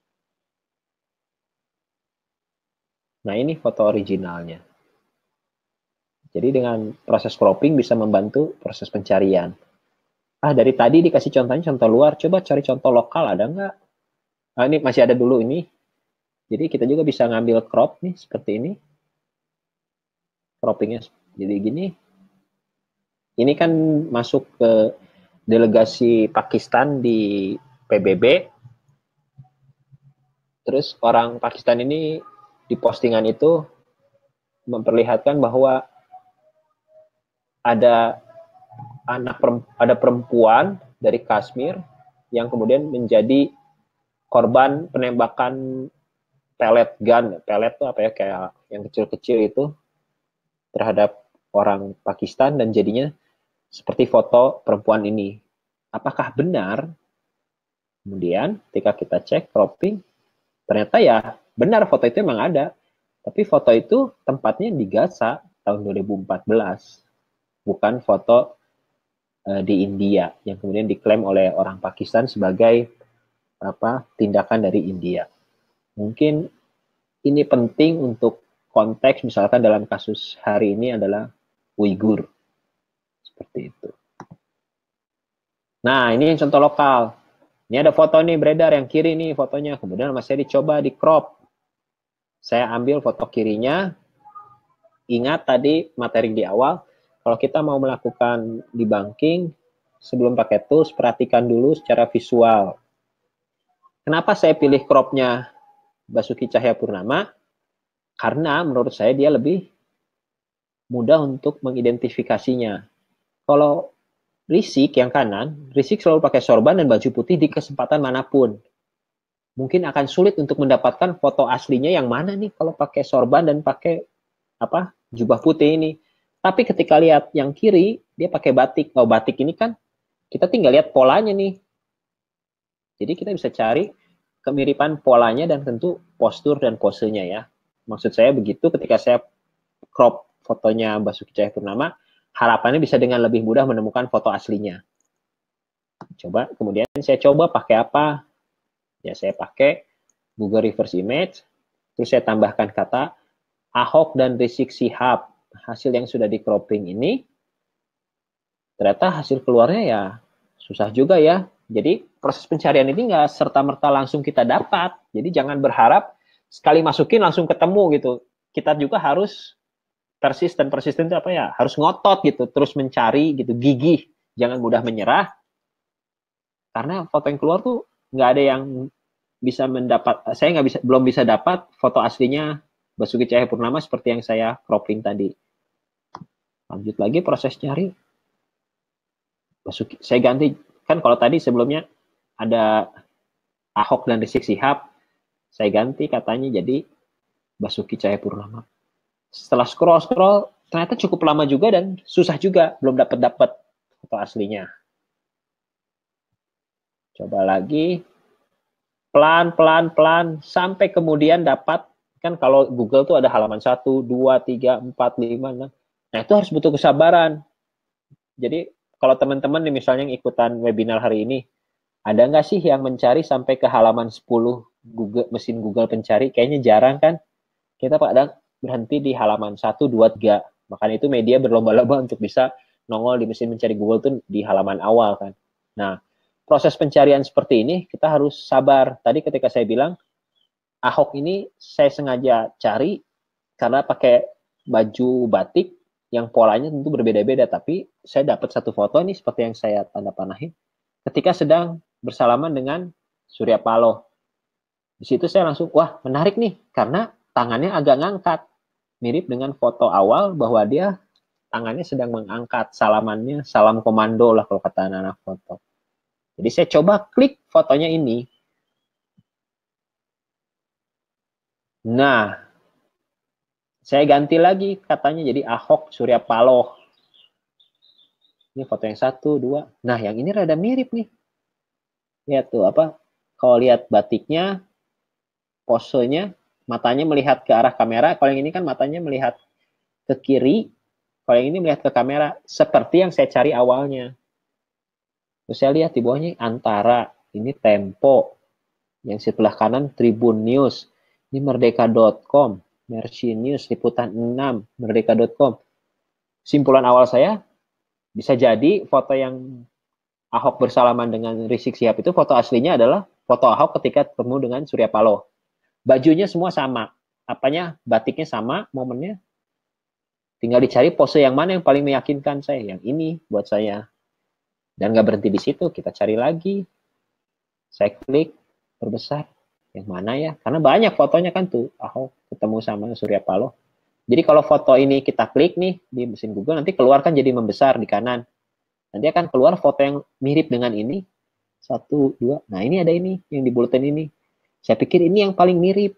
Nah, ini foto originalnya. Jadi dengan proses cropping bisa membantu proses pencarian. Dari tadi dikasih contohnya contoh luar, coba cari contoh lokal, ada nggak? Ini masih ada dulu ini. Jadi kita juga bisa ngambil crop nih, seperti ini. Croppingnya jadi gini. Ini kan masuk ke delegasi Pakistan di PBB. Terus orang Pakistan ini di postingan itu memperlihatkan bahwa ada perempuan dari Kashmir yang kemudian menjadi korban penembakan pellet gun. Pellet itu kayak yang kecil-kecil itu terhadap orang Pakistan, dan jadinya seperti foto perempuan ini. Apakah benar? Kemudian ketika kita cek cropping, ternyata ya benar foto itu memang ada. Tapi foto itu tempatnya di Gaza tahun 2014. Bukan foto di India yang kemudian diklaim oleh orang Pakistan sebagai tindakan dari India. Mungkin ini penting untuk konteks, misalkan dalam kasus hari ini adalah Uighur. Seperti itu. Nah, ini yang contoh lokal. Ini ada foto nih beredar yang kiri nih fotonya. Kemudian saya dicoba di crop. Saya ambil foto kirinya. Ingat tadi materi di awal, kalau kita mau melakukan debunking, sebelum pakai tools, perhatikan dulu secara visual. Kenapa saya pilih cropnya Basuki Cahayapurnama? Karena menurut saya dia lebih mudah untuk mengidentifikasinya. Kalau Rizik yang kanan, Rizik selalu pakai sorban dan baju putih di kesempatan manapun. Mungkin akan sulit untuk mendapatkan foto aslinya yang mana nih kalau pakai sorban dan pakai jubah putih ini. Tapi ketika lihat yang kiri, dia pakai batik. Oh, batik ini kan kita tinggal lihat polanya nih. Jadi kita bisa cari kemiripan polanya dan tentu postur dan posenya ya. Maksud saya begitu, ketika saya crop fotonya Basuki Cahayapurnama, harapannya bisa dengan lebih mudah menemukan foto aslinya. Coba, kemudian saya coba pakai apa? Ya, saya pakai Google Reverse Image, terus saya tambahkan kata Ahok dan Rizik Syihab. Hasil yang sudah di cropping ini, ternyata hasil keluarnya ya susah juga ya. Jadi proses pencarian ini nggak serta-merta langsung kita dapat. Jadi jangan berharap sekali masukin langsung ketemu gitu. Kita juga harus persisten itu harus ngotot gitu, terus mencari gitu, gigih, jangan mudah menyerah, karena foto yang keluar tuh nggak ada yang bisa mendapat, saya belum bisa dapat foto aslinya Basuki Cahayapurnama seperti yang saya cropping tadi. Lanjut lagi proses cari. Basuki, saya ganti, kan kalau tadi sebelumnya ada Ahok dan Rizik Sihab, saya ganti katanya jadi Basuki Cahayapurnama. Setelah scroll, ternyata cukup lama juga dan susah juga, belum dapat foto aslinya. Coba lagi, pelan, sampai kemudian dapat, kan kalau Google tuh ada halaman 1, 2, 3, 4, 5, 6. Nah, itu harus butuh kesabaran. Jadi, kalau teman-teman nih misalnya yang ikutan webinar hari ini, ada nggak sih yang mencari sampai ke halaman 10 Google, mesin Google pencari? Kayaknya jarang kan? Kita kadang berhenti di halaman 1, 2, 3. Makanya itu media berlomba-lomba untuk bisa nongol di mesin mencari Google tuh di halaman awal kan. Nah, proses pencarian seperti ini kita harus sabar. Tadi ketika saya bilang, Ahok ini saya sengaja cari karena pakai baju batik yang polanya tentu berbeda-beda, tapi saya dapat satu foto ini seperti yang saya tanda panahin ketika sedang bersalaman dengan Surya Paloh. Di situ saya langsung, wah menarik nih, karena tangannya agak ngangkat. Mirip dengan foto awal bahwa dia tangannya sedang mengangkat, salamannya salam komando lah kalau kata anak-anak foto. Jadi saya coba klik fotonya ini. Nah, saya ganti lagi katanya jadi Ahok Surya Paloh. Ini foto yang 1, 2. Nah, yang ini rada mirip nih. Lihat tuh apa? Kalau lihat batiknya, posenya, matanya melihat ke arah kamera. Kalau yang ini kan matanya melihat ke kiri. Kalau yang ini melihat ke kamera. Seperti yang saya cari awalnya. Terus saya lihat di bawahnya Antara. Ini Tempo. Yang sebelah kanan Tribun News. Ini Merdeka.com. Mercy News, Liputan 6, Merdeka.com. Simpulan awal saya, bisa jadi foto yang Ahok bersalaman dengan Rizik Sihab itu foto aslinya adalah foto Ahok ketika ketemu dengan Surya Paloh. Bajunya semua sama. Apanya? Batiknya sama, momennya. Tinggal dicari pose yang mana yang paling meyakinkan saya. Yang ini buat saya. Dan nggak berhenti di situ, kita cari lagi. Saya klik, perbesar. Yang mana ya? Karena banyak fotonya kan tuh, Ahok ketemu sama Surya Paloh. Jadi kalau foto ini kita klik nih di mesin Google, nanti keluar kan jadi membesar di kanan. Nanti akan keluar foto yang mirip dengan ini. 1, 2. Nah ini ada ini, yang di bulletin ini. Saya pikir ini yang paling mirip.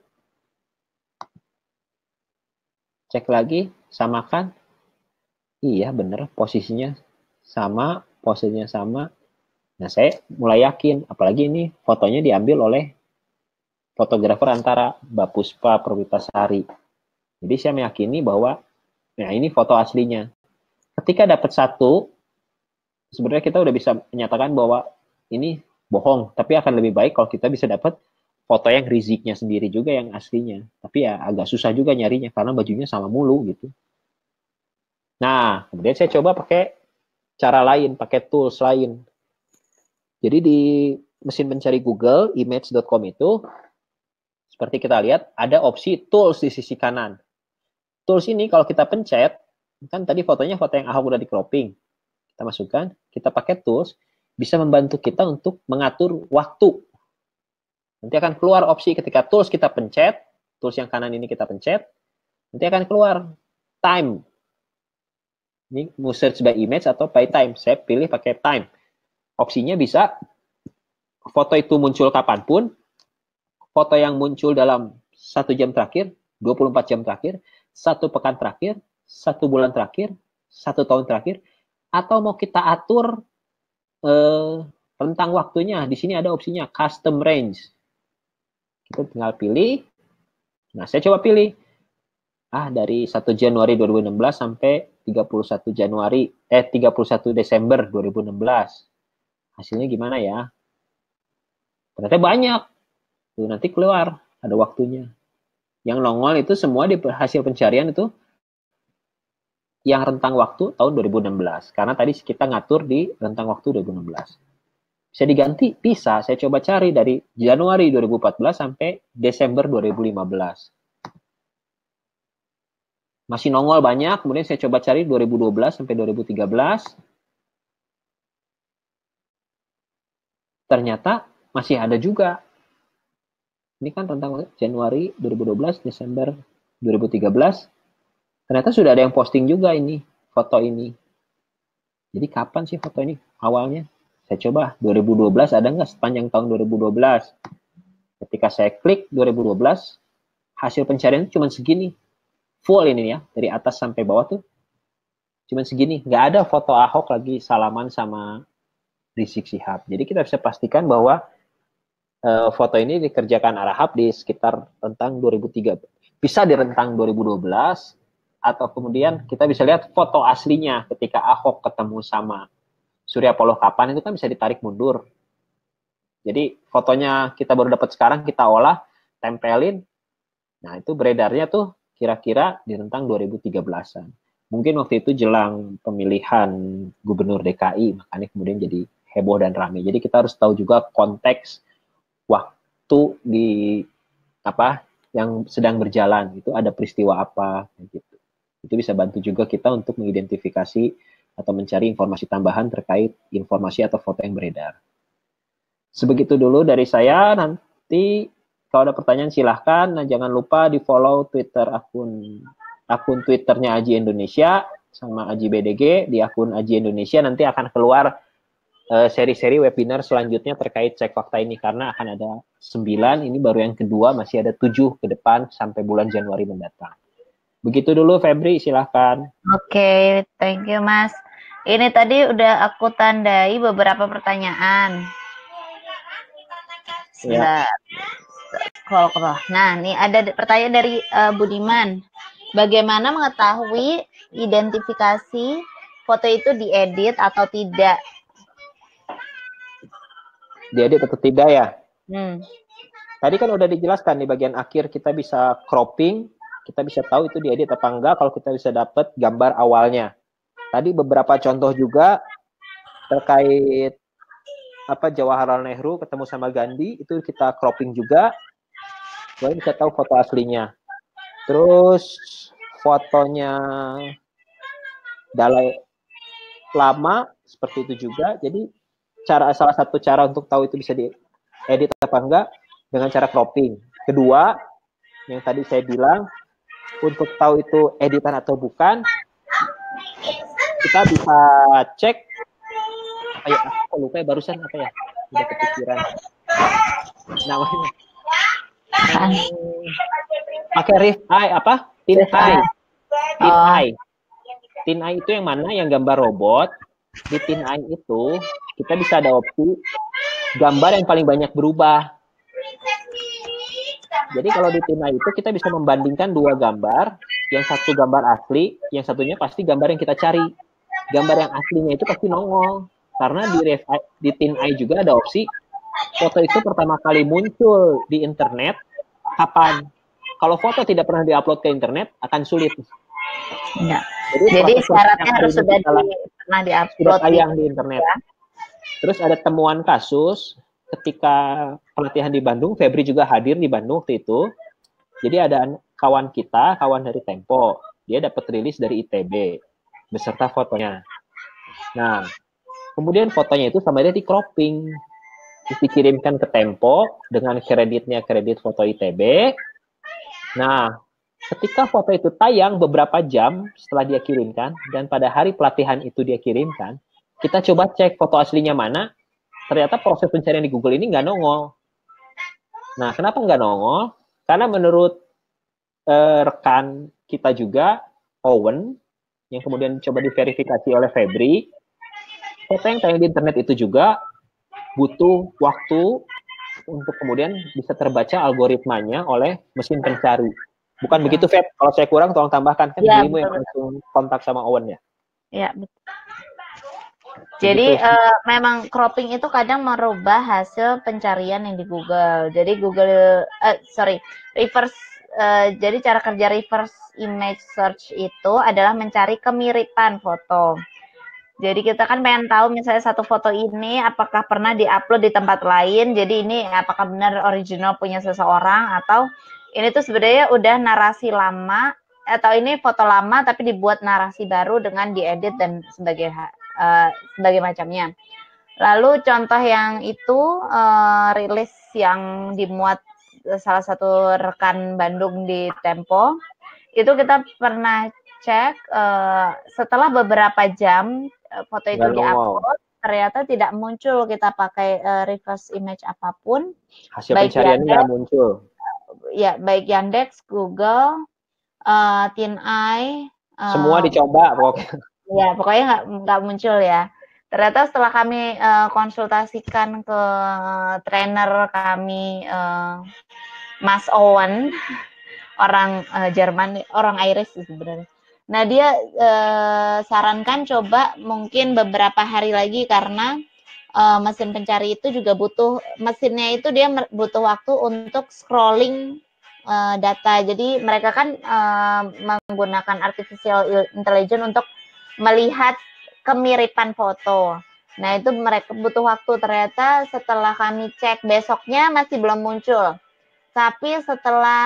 Cek lagi, samakan. Iya bener, posisinya sama, posenya sama. Nah saya mulai yakin, apalagi ini fotonya diambil oleh fotografer Antara, Mbak Puspa Perwitasari. Jadi saya meyakini bahwa nah ini foto aslinya. Ketika dapat satu, sebenarnya kita udah bisa menyatakan bahwa ini bohong, tapi akan lebih baik kalau kita bisa dapat foto yang Riziknya sendiri juga yang aslinya. Tapi ya agak susah juga nyarinya karena bajunya sama mulu gitu. Nah, kemudian saya coba pakai cara lain, pakai tools lain. Jadi di mesin pencari Google, image.com itu, seperti kita lihat, ada opsi tools di sisi kanan. Tools ini kalau kita pencet, kan tadi fotonya foto yang Ahok udah di cropping. Kita masukkan, kita pakai tools, bisa membantu kita untuk mengatur waktu. Nanti akan keluar opsi ketika tools kita pencet, tools yang kanan ini kita pencet, nanti akan keluar time. Ini mau search by image atau by time. Saya pilih pakai time. Opsinya bisa foto itu muncul kapanpun, foto yang muncul dalam 1 jam terakhir, 24 jam terakhir, 1 pekan terakhir, 1 bulan terakhir, 1 tahun terakhir, atau mau kita atur rentang waktunya. Di sini ada opsinya custom range. Kita tinggal pilih. Nah, saya coba pilih. Dari 1 Januari 2016 sampai 31 Desember 2016. Hasilnya gimana ya? Ternyata banyak. Tuh, nanti keluar, ada waktunya. Yang nongol itu semua di hasil pencarian itu yang rentang waktu tahun 2016. Karena tadi kita ngatur di rentang waktu 2016. Bisa diganti? Bisa. Saya coba cari dari Januari 2014 sampai Desember 2015. Masih nongol banyak. Kemudian saya coba cari 2012 sampai 2013. Ternyata masih ada juga. Ini kan rentang Januari 2012, Desember 2013. Ternyata sudah ada yang posting juga ini, foto ini. Jadi kapan sih foto ini awalnya? Saya coba 2012 ada nggak sepanjang tahun 2012? Ketika saya klik 2012, hasil pencarian cuma segini. Full ini ya, dari atas sampai bawah tuh cuma segini. Nggak ada foto Ahok lagi salaman sama Rizik Syihab. Jadi kita bisa pastikan bahwa foto ini dikerjakan Arahap di sekitar rentang 2003. Bisa di rentang 2012, atau kemudian kita bisa lihat foto aslinya ketika Ahok ketemu sama Surya Paloh kapan, itu kan bisa ditarik mundur. Jadi fotonya kita baru dapat sekarang, kita olah, tempelin, nah itu beredarnya tuh kira-kira di rentang 2013-an. Mungkin waktu itu jelang pemilihan gubernur DKI, makanya kemudian jadi heboh dan ramai. Jadi kita harus tahu juga konteks waktu di apa yang sedang berjalan, itu ada peristiwa apa gitu. Itu bisa bantu juga kita untuk mengidentifikasi atau mencari informasi tambahan terkait informasi atau foto yang beredar. Sebegitu dulu dari saya. Nanti kalau ada pertanyaan silahkan. Nah, jangan lupa di follow Twitter akun Twitternya Aji Indonesia sama Aji BDG. Di akun Aji Indonesia nanti akan keluar seri-seri webinar selanjutnya terkait cek fakta ini, karena akan ada 9, ini baru yang kedua, masih ada 7 ke depan sampai bulan Januari mendatang. Begitu dulu Febri, silahkan. Oke, thank you Mas. Ini tadi udah aku tandai beberapa pertanyaan. Ya. Scroll ke bawah. Nah, ini ada pertanyaan dari Budiman. Bagaimana mengetahui identifikasi foto itu diedit atau tidak? Diedit atau tidak ya? Tadi kan udah dijelaskan di bagian akhir, kita bisa cropping, kita bisa tahu itu diedit apa enggak kalau kita bisa dapat gambar awalnya. Tadi beberapa contoh juga terkait Jawaharlal Nehru ketemu sama Gandhi, itu kita cropping juga, jadi bisa tahu foto aslinya. Terus fotonya Dalai Lama seperti itu juga. Jadi salah satu cara untuk tahu itu bisa diedit apa enggak dengan cara cropping. Kedua, yang tadi saya bilang, untuk tahu itu editan atau bukan, kita bisa cek aku lupa ya barusan apa ya, udah kepikiran namanya, pakai Rift Eye Tin Eye itu yang mana, yang gambar robot. Di Tin Eye itu kita bisa ada opsi gambar yang paling banyak berubah. Jadi kalau di Tin Eye itu kita bisa membandingkan dua gambar, yang satu gambar asli, yang satunya pasti gambar yang kita cari. Gambar yang aslinya itu pasti nongol, karena di Tin Eye juga ada opsi foto itu pertama kali muncul di internet kapan. Kalau foto tidak pernah diupload ke internet akan sulit. Ya. Jadi syaratnya harus sudah pernah diupload di internet. Ya. Terus ada temuan kasus ketika pelatihan di Bandung, Febri juga hadir di Bandung waktu itu. Jadi ada kawan dari Tempo, dia dapat rilis dari ITB beserta fotonya. Nah, kemudian fotonya itu sama dia di cropping, terus dikirimkan ke Tempo dengan kredit foto ITB. Nah, ketika foto itu tayang beberapa jam setelah dia kirimkan, dan pada hari pelatihan itu dia kirimkan, kita coba cek foto aslinya mana, ternyata proses pencarian di Google ini nggak nongol. Nah, kenapa nggak nongol? Karena menurut rekan kita juga, Owen, yang kemudian coba diverifikasi oleh Febri, foto yang tayang di internet itu juga butuh waktu untuk kemudian bisa terbaca algoritmanya oleh mesin pencari. Bukan begitu, Feb? Kalau saya kurang, tolong tambahkan. Kan ya, dirimu yang langsung kontak sama Owen ya? Iya, betul. Jadi memang cropping itu kadang merubah hasil pencarian yang di Google. Jadi jadi cara kerja reverse image search itu adalah mencari kemiripan foto. Jadi kita kan pengen tahu misalnya satu foto ini apakah pernah diupload di tempat lain. Jadi ini apakah benar original punya seseorang, atau ini tuh sebenarnya udah narasi lama, atau ini foto lama tapi dibuat narasi baru dengan diedit dan sebagai macamnya. Lalu contoh yang itu rilis yang dimuat salah satu rekan Bandung di Tempo, itu kita pernah cek setelah beberapa jam foto itu Nggak nongol. diupload, ternyata tidak muncul kita pakai reverse image apapun, Hasil baik pencarian nggak Yandex, muncul. ya baik Yandex, Google, TinEye, Semua dicoba pokoknya. ya pokoknya nggak muncul ya. Ternyata setelah kami konsultasikan ke trainer kami, Mas Owen, orang Jerman, orang Irish sebenarnya. Nah dia sarankan coba mungkin beberapa hari lagi karena mesin pencari itu juga butuh, mesinnya itu dia butuh waktu untuk scrolling data. Jadi mereka kan menggunakan artificial intelligence untuk melihat kemiripan foto. Nah itu mereka butuh waktu. Ternyata setelah kami cek besoknya masih belum muncul. Tapi setelah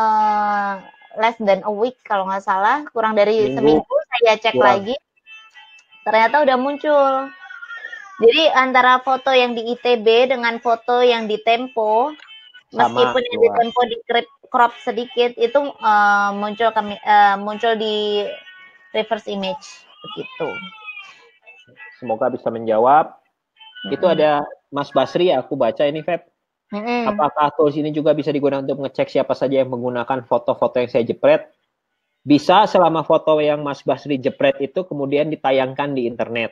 less than a week kalau nggak salah, kurang dari seminggu saya cek lagi, ternyata udah muncul. Jadi antara foto yang di ITB dengan foto yang di Tempo, meskipun yang di Tempo di crop sedikit, itu muncul di reverse image begitu. Semoga bisa menjawab. Itu ada Mas Basri, aku baca ini, Feb. Apakah tools ini juga bisa digunakan untuk ngecek siapa saja yang menggunakan foto-foto yang saya jepret? Bisa selama foto yang Mas Basri jepret itu kemudian ditayangkan di internet.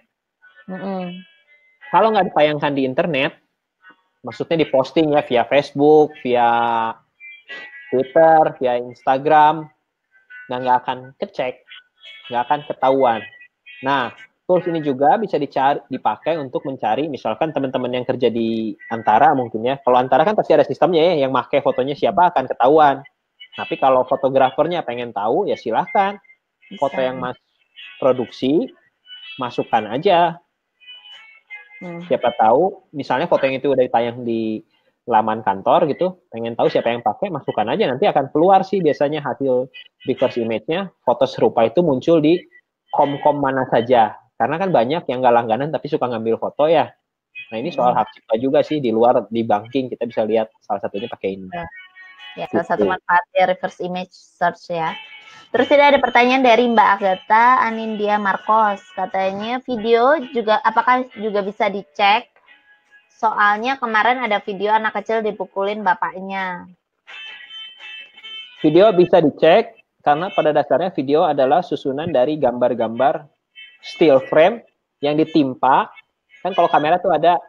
Kalau nggak ditayangkan di internet, maksudnya diposting ya via Facebook, via Twitter, via Instagram, nggak akan kecek, nggak akan ketahuan. Nah, tools ini juga bisa dipakai untuk mencari, misalkan teman-teman yang kerja di Antara mungkin ya. Kalau Antara kan pasti ada sistemnya ya, yang pakai fotonya siapa akan ketahuan. Tapi kalau fotografernya pengen tahu, ya silahkan. Foto yang Mas produksi, masukkan aja. Siapa tahu, misalnya foto yang itu udah ditayang di laman kantor gitu, pengen tahu siapa yang pakai, masukkan aja. Nanti akan keluar sih biasanya hasil reverse image-nya, foto serupa itu muncul di kom-kom mana saja. Karena kan banyak yang nggak langganan tapi suka ngambil foto ya. Nah ini soal hak cipta juga sih, di luar, di banking kita bisa lihat salah satunya pakai ini. Ya, salah satu manfaatnya reverse image search ya. Terus tidak ada pertanyaan dari Mbak Agatha Anindya Marcos. Katanya video juga, apakah juga bisa dicek? Soalnya kemarin ada video anak kecil dipukulin bapaknya. Video bisa dicek, karena pada dasarnya video adalah susunan dari gambar-gambar still frame yang ditimpa. Kan kalau kamera tuh ada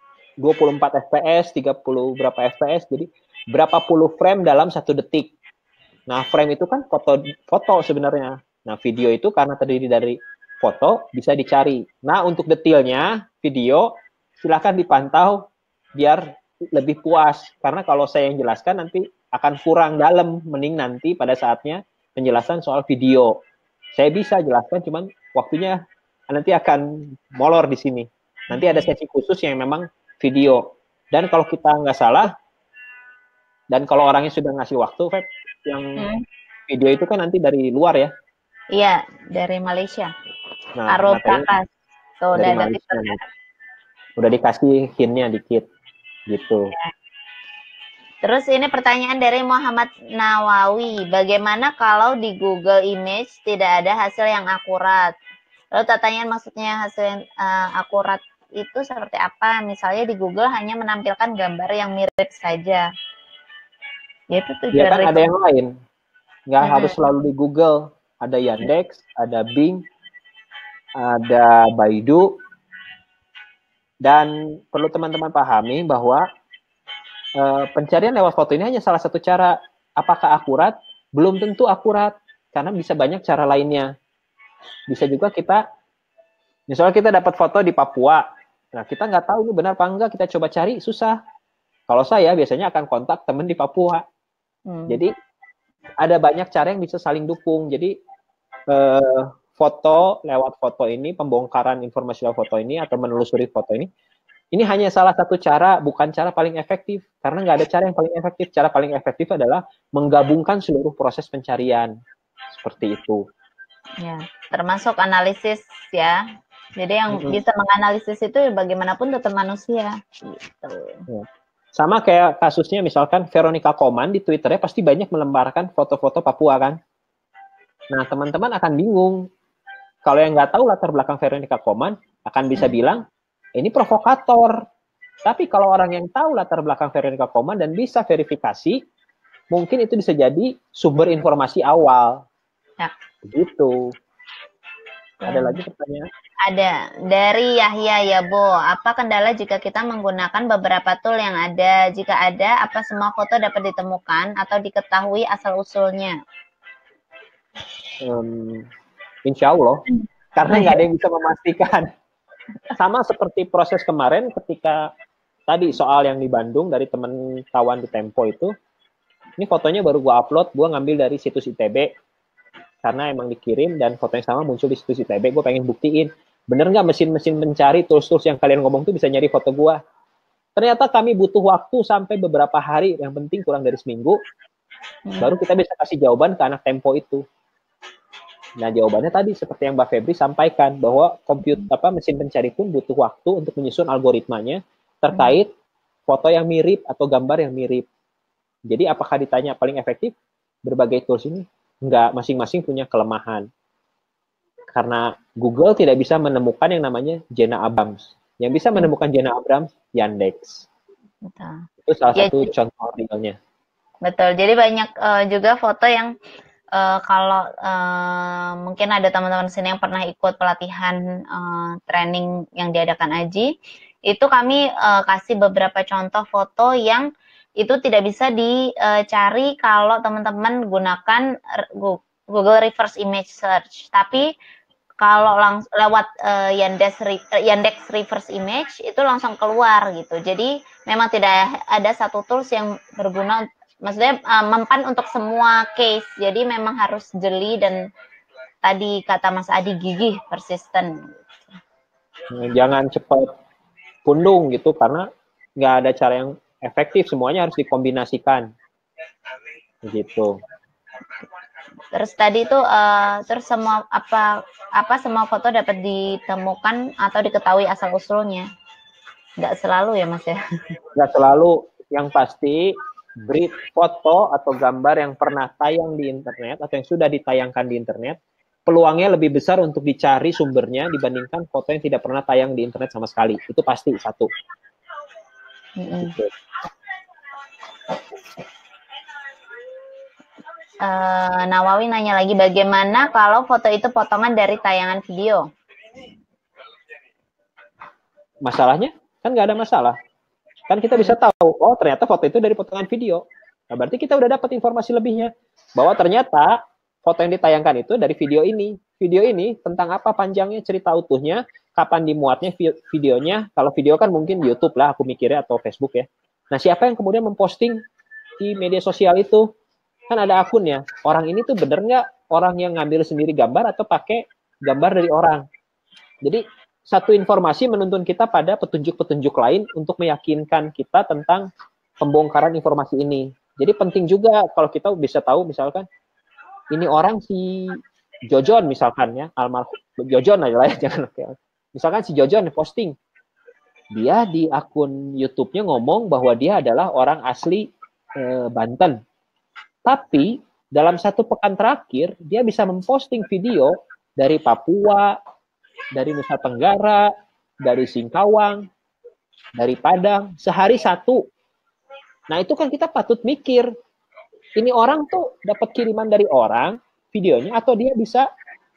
24 fps, 30 berapa fps, jadi berapa puluh frame dalam 1 detik. Nah, frame itu kan foto sebenarnya. Nah, video itu karena terdiri dari foto, bisa dicari. Nah, untuk detailnya, video, silahkan dipantau biar lebih puas. Karena kalau saya yang jelaskan nanti akan kurang dalam. Mending nanti pada saatnya penjelasan soal video. Saya bisa jelaskan, cuman waktunya nanti akan molor di sini. Nanti ada sesi khusus yang memang video. Dan kalau kita nggak salah, dan kalau orangnya sudah ngasih waktu, Feb, yang video itu kan nanti dari luar ya? Iya, dari Malaysia. Nah, Arul Prakas. Tuh, dari Malaysia. Udah dikasih hint-nya dikit, gitu. Ya. Terus ini pertanyaan dari Muhammad Nawawi. Bagaimana kalau di Google Image tidak ada hasil yang akurat? Lalu tanya maksudnya hasil yang akurat itu seperti apa? Misalnya di Google hanya menampilkan gambar yang mirip saja. Itu ya kan ada yang lain. Nggak harus selalu di Google. Ada Yandex, ada Bing, ada Baidu. Dan perlu teman-teman pahami bahwa pencarian lewat foto ini hanya salah satu cara. Apakah akurat? Belum tentu akurat. Karena bisa banyak cara lainnya. Bisa juga kita, misalnya kita dapat foto di Papua. Nah, kita nggak tahu ini benar apa enggak, kita coba cari, susah. Kalau saya biasanya akan kontak teman di Papua. Jadi ada banyak cara yang bisa saling dukung. Jadi foto lewat foto ini, pembongkaran informasi lewat foto ini atau menelusuri foto ini hanya salah satu cara, bukan cara paling efektif. Karena nggak ada cara yang paling efektif. Cara paling efektif adalah menggabungkan seluruh proses pencarian. Seperti itu. Ya, termasuk analisis ya. Jadi yang bisa menganalisis itu bagaimanapun tetap manusia. Gitu. Ya. Sama kayak kasusnya misalkan Veronica Koman di Twitternya pasti banyak melemparkan foto-foto Papua kan. Nah, teman-teman akan bingung. Kalau yang nggak tahu latar belakang Veronica Koman akan bisa bilang ini provokator. Tapi kalau orang yang tahu latar belakang Veronica Koman dan bisa verifikasi, mungkin itu bisa jadi sumber informasi awal. Ya. Begitu. Ada lagi pertanyaan? Ada. Dari Yahya Yabo, apa kendala jika kita menggunakan beberapa tool yang ada? Jika ada, apa semua foto dapat ditemukan atau diketahui asal-usulnya? Insya Allah. Karena nggak ada yang bisa memastikan. Sama seperti proses kemarin ketika tadi soal yang di Bandung dari teman kawan di Tempo itu, ini fotonya baru gue upload, gue ngambil dari situs ITB, karena emang dikirim dan foto yang sama muncul di situs ITB, gue pengen buktiin, bener nggak mesin-mesin mencari tools-tools yang kalian ngomong tuh bisa nyari foto gue. Ternyata kami butuh waktu sampai beberapa hari, yang penting kurang dari seminggu, baru kita bisa kasih jawaban ke anak Tempo itu. Nah, jawabannya tadi seperti yang Mbak Febri sampaikan, bahwa mesin pencari pun butuh waktu untuk menyusun algoritmanya terkait foto yang mirip atau gambar yang mirip. Jadi apakah ditanya paling efektif? Berbagai tools ini enggak, masing-masing punya kelemahan. Karena Google tidak bisa menemukan yang namanya Jenna Abrams. Yang bisa menemukan Jenna Abrams, Yandex. Betul. Itu salah satu contoh realnya. Betul. Jadi banyak juga foto yang kalau mungkin ada teman-teman sini yang pernah ikut pelatihan training yang diadakan Aji, itu kami kasih beberapa contoh foto yang itu tidak bisa dicari kalau teman-teman gunakan Google Reverse Image Search. Tapi kalau lewat Yandex Reverse Image itu langsung keluar gitu. Jadi memang tidak ada satu tools yang berguna, maksudnya mempan untuk semua case. Jadi memang harus jeli dan tadi kata Mas Adi gigih, persisten. Jangan cepat pundung gitu, karena nggak ada cara yang efektif, semuanya harus dikombinasikan. Gitu. Terus tadi itu terus semua semua foto dapat ditemukan atau diketahui asal usulnya. Nggak selalu ya Mas ya? Nggak selalu. Yang pasti foto atau gambar yang pernah tayang di internet atau yang sudah ditayangkan di internet, peluangnya lebih besar untuk dicari sumbernya dibandingkan foto yang tidak pernah tayang di internet sama sekali. Itu pasti satu. Gitu. Nawawi nanya lagi, bagaimana kalau foto itu potongan dari tayangan video? Masalahnya kan nggak ada masalah. Kan kita bisa tahu, oh ternyata foto itu dari potongan video. Nah, berarti kita udah dapat informasi lebihnya. Bahwa ternyata foto yang ditayangkan itu dari video ini. Video ini tentang apa panjangnya, cerita utuhnya, kapan dimuatnya videonya. Kalau video kan mungkin di YouTube lah, aku mikirnya, atau Facebook ya. Nah, siapa yang kemudian memposting di media sosial itu? Kan ada akunnya. Orang ini tuh bener nggak orang yang ngambil sendiri gambar atau pakai gambar dari orang. Jadi satu informasi menuntun kita pada petunjuk-petunjuk lain untuk meyakinkan kita tentang pembongkaran informasi ini. Jadi penting juga kalau kita bisa tahu misalkan ini orang si Jojon misalkan ya, almarhum Jojon aja lah ya, jangan misalkan si Jojon posting, dia di akun YouTube-nya ngomong bahwa dia adalah orang asli Banten. Tapi dalam 1 pekan terakhir, dia bisa memposting video dari Papua, dari Nusa Tenggara, dari Singkawang, dari Padang, sehari 1. Nah itu kan kita patut mikir, ini orang tuh dapat kiriman dari orang, videonya, atau dia bisa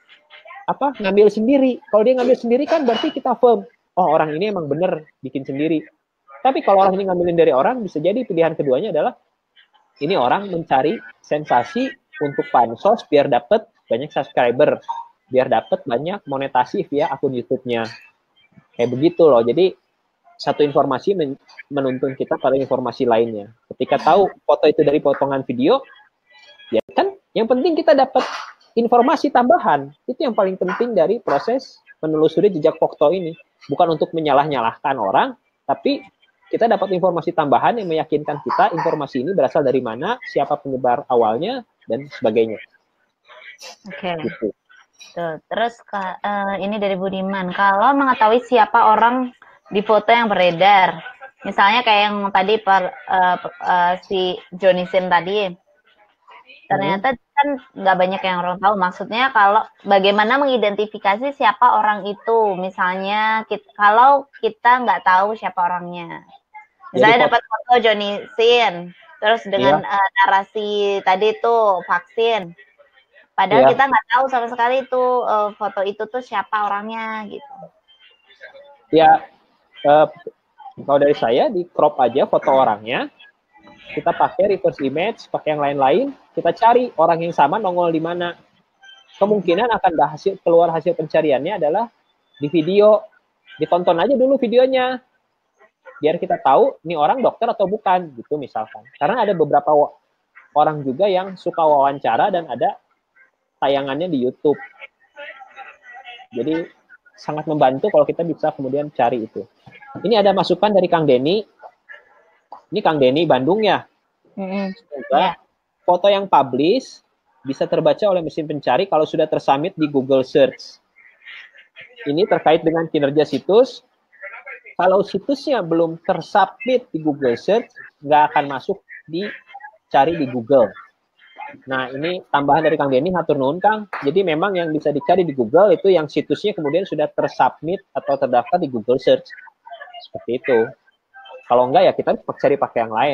ngambil sendiri. Kalau dia ngambil sendiri kan berarti kita firm, oh orang ini emang bener bikin sendiri. Tapi kalau orang ini ngambilin dari orang, bisa jadi pilihan keduanya adalah ini orang mencari sensasi untuk pansos biar dapat banyak subscriber, biar dapat banyak monetasi via akun YouTube-nya. Kayak begitu loh. Jadi satu informasi menuntun kita pada informasi lainnya. Ketika tahu foto itu dari potongan video, ya kan yang penting kita dapat informasi tambahan. Itu yang paling penting dari proses menelusuri jejak foto ini. Bukan untuk menyalah-nyalahkan orang, tapi kita dapat informasi tambahan yang meyakinkan kita informasi ini berasal dari mana, siapa penyebar awalnya, dan sebagainya. Oke. Gitu. Terus ini dari Budiman, kalau mengetahui siapa orang di foto yang beredar, misalnya kayak yang tadi si Jonisin tadi, ternyata kita kan nggak banyak yang orang tahu. Maksudnya kalau bagaimana mengidentifikasi siapa orang itu. Misalnya kalau kita nggak tahu siapa orangnya. Misalnya dapat foto Johnny Sin, terus dengan narasi tadi tuh vaksin. Padahal kita nggak tahu sama sekali itu foto itu tuh siapa orangnya gitu. Ya, kalau dari saya di crop aja foto orangnya, kita pakai reverse image, pakai yang lain-lain, kita cari orang yang sama nongol di mana. Kemungkinan akan keluar hasil pencariannya adalah di video. Ditonton aja dulu videonya, biar kita tahu ini orang dokter atau bukan gitu misalkan. Karena ada beberapa orang juga yang suka wawancara dan ada tayangannya di YouTube. Jadi sangat membantu kalau kita bisa kemudian cari itu. Ini ada masukan dari Kang Denny. Ini Kang Denny Bandung ya. Semoga foto yang publish bisa terbaca oleh mesin pencari kalau sudah tersubmit di Google Search. Ini terkait dengan kinerja situs. Kalau situsnya belum tersubmit di Google Search, nggak akan masuk dicari di Google. Nah, ini tambahan dari Kang Denny, hatur nuhun Kang. Jadi memang yang bisa dicari di Google itu yang situsnya kemudian sudah tersubmit atau terdaftar di Google Search. Seperti itu. Kalau enggak ya kita cari pakai yang lain.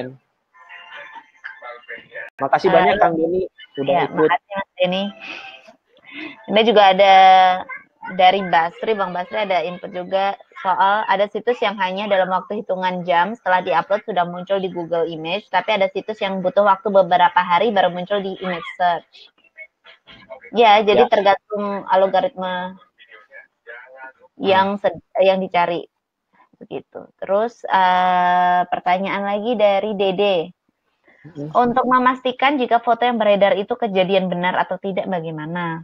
Makasih banyak Kang Denny udah ikut. Makasih Mas Denny. Ini juga ada dari Basri, Bang Basri ada input juga soal ada situs yang hanya dalam waktu hitungan jam setelah diupload sudah muncul di Google Image, tapi ada situs yang butuh waktu beberapa hari baru muncul di Image Search. Ya, jadi tergantung algoritma yang dicari begitu. Terus pertanyaan lagi dari Dede. Untuk memastikan jika foto yang beredar itu kejadian benar atau tidak, bagaimana?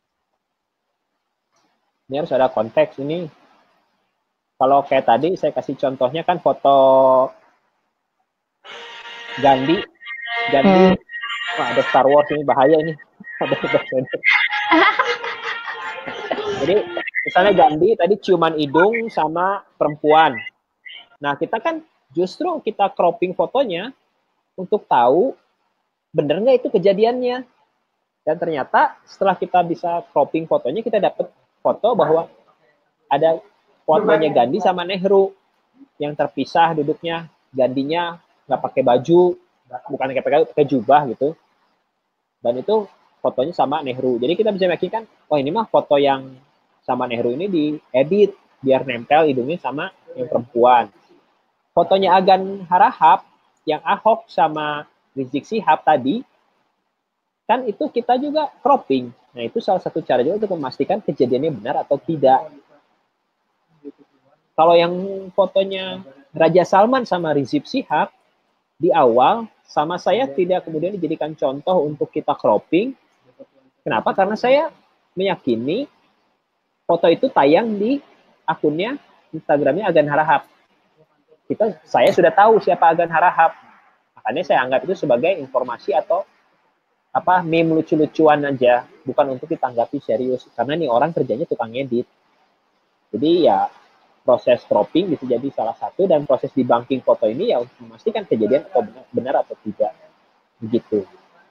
Ini harus ada konteks ini. Kalau kayak tadi saya kasih contohnya kan foto Gandhi. Wah, ada Star Wars ini bahaya ini. Jadi misalnya Gandhi tadi ciuman hidung sama perempuan. Nah kita kan justru kita cropping fotonya untuk tahu bener nggak itu kejadiannya. Dan ternyata setelah kita bisa cropping fotonya, kita dapat foto bahwa ada fotonya Gandhi sama Nehru yang terpisah duduknya. Gandinya nggak pakai baju, bukan pakai jubah gitu. Dan itu fotonya sama Nehru. Jadi kita bisa meyakinkan, oh ini mah foto yang sama Nehru ini diedit biar nempel hidungnya sama yang perempuan. Fotonya Agan Harahap yang Ahok sama Rizik Sihab tadi, kan itu kita juga cropping. Nah itu salah satu cara juga untuk memastikan kejadiannya benar atau tidak. Kalau yang fotonya Raja Salman sama Rizik Sihab, di awal sama saya tidak kemudian dijadikan contoh untuk kita cropping. Kenapa? Karena saya meyakini foto itu tayang di akunnya Instagramnya Agan Harahap. Saya sudah tahu siapa Agan Harahap. Makanya saya anggap itu sebagai informasi atau meme lucu-lucuan aja, bukan untuk ditanggapi serius. Karena nih orang kerjanya tukang edit. Jadi ya proses cropping bisa jadi salah satu, dan proses debunking foto ini ya untuk memastikan kejadian atau benar atau tidak. Begitu.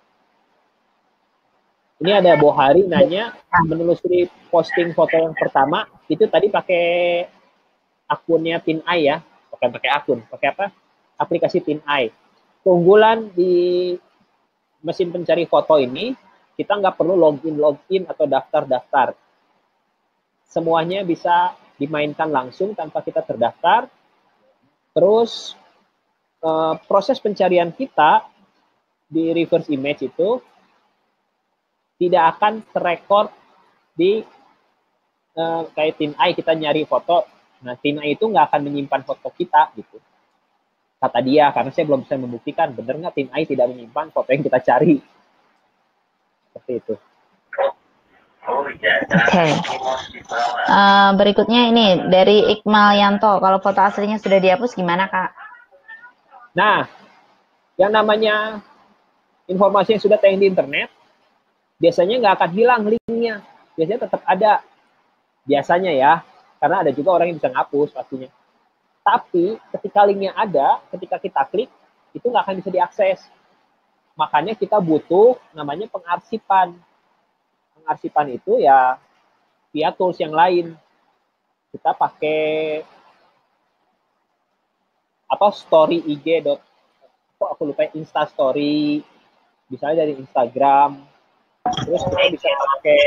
Ini ada Bohari nanya, menelusuri posting foto yang pertama, itu tadi pakai akunnya TinEye ya, bukan pakai akun, pakai apa? Aplikasi TinEye. Keunggulan di mesin pencari foto ini, kita nggak perlu login atau daftar-daftar. Semuanya bisa dimainkan langsung tanpa kita terdaftar. Terus proses pencarian kita di reverse image itu tidak akan terrekord di kayak TinEye kita nyari foto. Nah, TinEye itu nggak akan menyimpan foto kita gitu. Kata dia, karena saya belum bisa membuktikan benar nggak TinEye tidak menyimpan foto yang kita cari. Seperti itu. Oke. Berikutnya ini dari Iqmal Yanto. Kalau foto aslinya sudah dihapus gimana, Kak? Nah, yang namanya informasi yang sudah tayang di internet, biasanya nggak akan hilang linknya. Biasanya tetap ada. Biasanya ya, karena ada juga orang yang bisa ngapus pastinya. Tapi ketika linknya ada, ketika kita klik, itu nggak akan bisa diakses. makanya kita butuh namanya pengarsipan. Pengarsipan itu ya via tools yang lain. Kita pakai story IG. Aku lupa, Insta Story, misalnya dari Instagram. Terus kita bisa pakai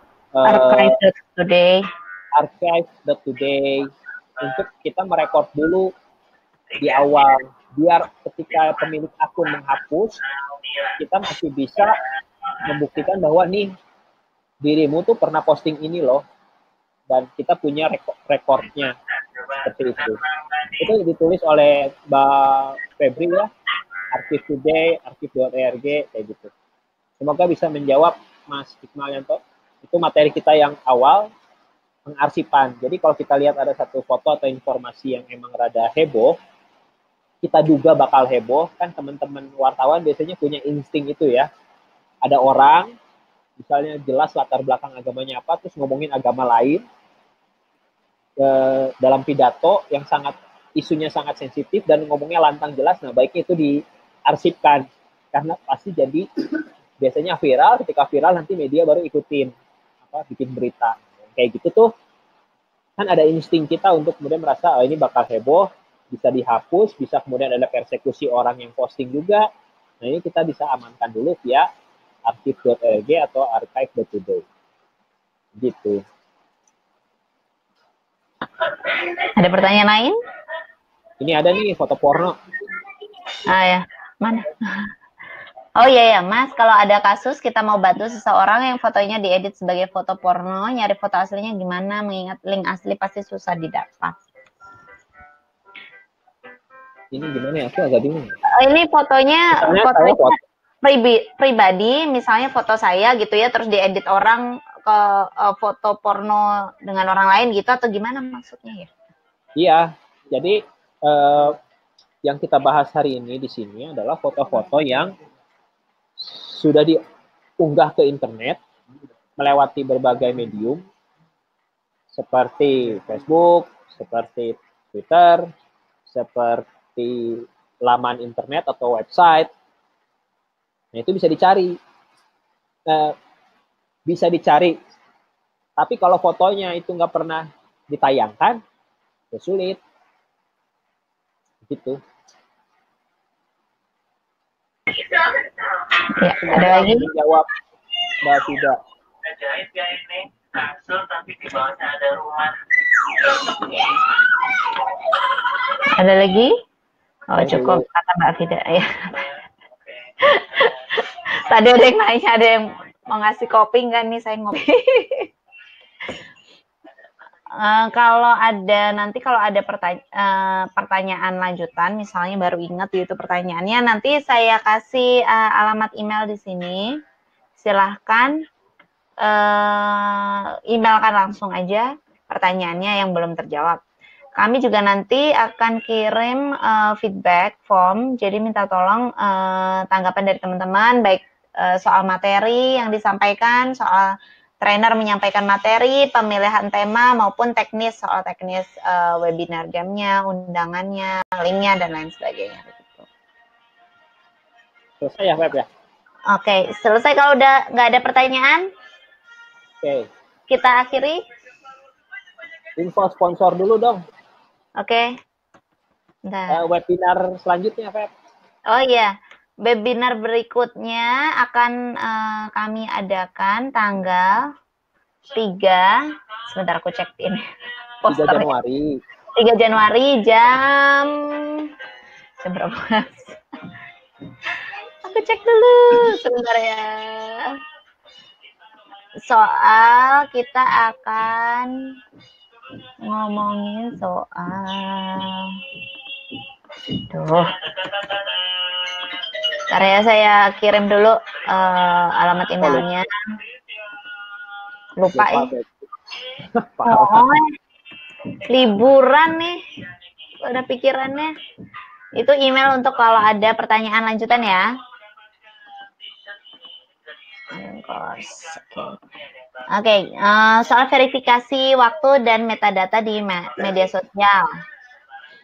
archive.today untuk kita merekord dulu di awal, biar ketika pemilik akun menghapus, kita masih bisa membuktikan bahwa nih dirimu tuh pernah posting ini loh, dan kita punya rekornya seperti itu. Itu ditulis oleh Mbak Febri ya, Archive Today, archive.org kayak gitu. Semoga bisa menjawab Mas Hikmahanto. Itu materi kita yang awal, pengarsipan. Jadi kalau kita lihat ada satu foto atau informasi yang emang rada heboh, kita duga bakal heboh, kan teman-teman wartawan biasanya punya insting itu ya. Ada orang, misalnya jelas latar belakang agamanya apa, terus ngomongin agama lain, dalam pidato yang isunya sangat sensitif dan ngomongnya lantang jelas, nah baiknya itu diarsipkan. Karena pasti jadi biasanya viral, ketika viral nanti media baru ikutin, bikin berita. Kayak gitu tuh, kan ada insting kita untuk kemudian merasa, oh ini bakal heboh, bisa dihapus, bisa kemudian ada persekusi orang yang posting juga. Nah ini kita bisa amankan dulu via archive.org atau archive.today. Gitu. Ada pertanyaan lain? Ini ada nih foto porno. Ya, mana? Oh iya ya, Mas, kalau ada kasus kita mau bantu seseorang yang fotonya diedit sebagai foto porno, nyari foto aslinya gimana? Mengingat link asli pasti susah didapat. Ini gimana ya? Aku agak bingung. Ini fotonya pribadi, misalnya foto saya gitu ya, terus diedit orang ke foto porno dengan orang lain gitu, atau gimana maksudnya ya? Iya, jadi yang kita bahas hari ini di sini adalah foto-foto yang sudah diunggah ke internet melewati berbagai medium seperti Facebook, seperti Twitter, seperti laman internet atau website. Nah, itu bisa dicari. Tapi kalau fotonya itu nggak pernah ditayangkan, ya sulit. Gitu. Ya, ada lagi? Jawab Mbak Fida. Ajaib ya ini, kasur tapi di bawahnya ada rumah. Ada lagi? Oh, cukup kata Mbak Fida ya. Tadi ada yang nanya, ada yang mau ngasih kopi nggak nih, saya ngopi. Kalau ada pertanyaan lanjutan, misalnya baru ingat itu pertanyaannya, nanti saya kasih alamat email di sini. Silahkan emailkan langsung aja pertanyaannya yang belum terjawab. Kami juga nanti akan kirim feedback form, jadi minta tolong tanggapan dari teman-teman, baik soal materi yang disampaikan, soal trainer menyampaikan materi, pemilihan tema, maupun soal teknis webinar jamnya, undangannya, linknya, dan lain sebagainya. Selesai ya, Feb ya? Oke, selesai. Kalau udah nggak ada pertanyaan, kita akhiri. Info sponsor dulu dong. Oke. Webinar selanjutnya, Feb. Oh iya. Webinar berikutnya akan kami adakan tanggal 3, sebentar aku cek ini. 3 Januari. 3 Januari jam berapa? Aku cek dulu sebentar ya. Soal kita akan ngomongin soal Karya saya kirim dulu alamat emailnya. Lupa ya. Liburan nih. Udah pikirannya. Itu email untuk kalau ada pertanyaan lanjutan ya. Oke, soal verifikasi waktu dan metadata di media sosial.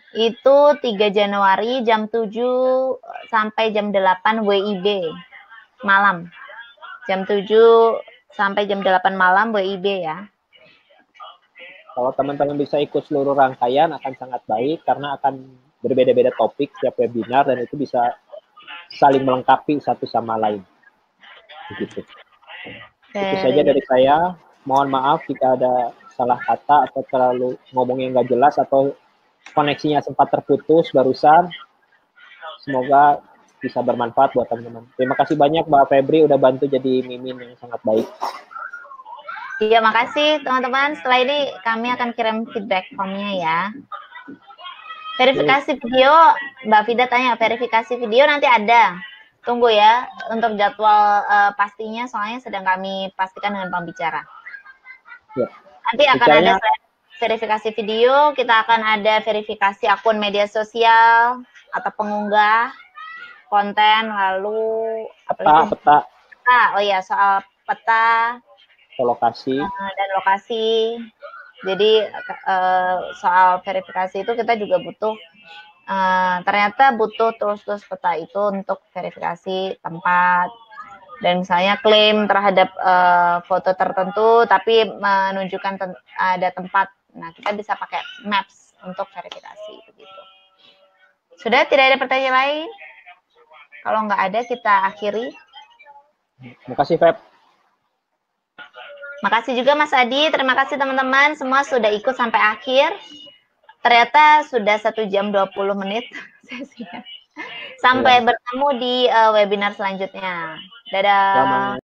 Itu 3 Januari jam 7 sampai jam 8 WIB malam. Jam 7 sampai jam 8 malam WIB ya. Kalau teman-teman bisa ikut seluruh rangkaian akan sangat baik karena akan berbeda-beda topik setiap webinar dan itu bisa saling melengkapi satu sama lain. Begitu. Itu saja dari saya. Mohon maaf jika ada salah kata atau terlalu ngomongnya nggak jelas atau koneksinya sempat terputus barusan. Semoga bisa bermanfaat buat teman-teman. Terima kasih banyak Mbak Febri udah bantu jadi mimin yang sangat baik. Iya, makasih teman-teman. Setelah ini kami akan kirim feedback formnya ya. Verifikasi video, Mbak Fida tanya, verifikasi video nanti ada. Tunggu ya, untuk jadwal pastinya soalnya sedang kami pastikan dengan pembicara. Ya. Nanti akan ada verifikasi video, kita akan ada verifikasi akun media sosial atau pengunggah konten, lalu peta. Oh ya, soal peta, lokasi dan lokasi. Jadi soal verifikasi itu kita juga butuh, ternyata butuh terus peta itu untuk verifikasi tempat. Dan misalnya klaim terhadap foto tertentu, tapi menunjukkan ada tempat. Nah, kita bisa pakai Maps untuk verifikasi. Begitu. Sudah tidak ada pertanyaan lain? Kalau nggak ada, kita akhiri. Terima kasih, Feb. Makasih juga Mas Adi, terima kasih teman-teman semua sudah ikut sampai akhir. Ternyata sudah 1 jam 20 menit sesinya. Sampai bertemu di webinar selanjutnya. Dadah.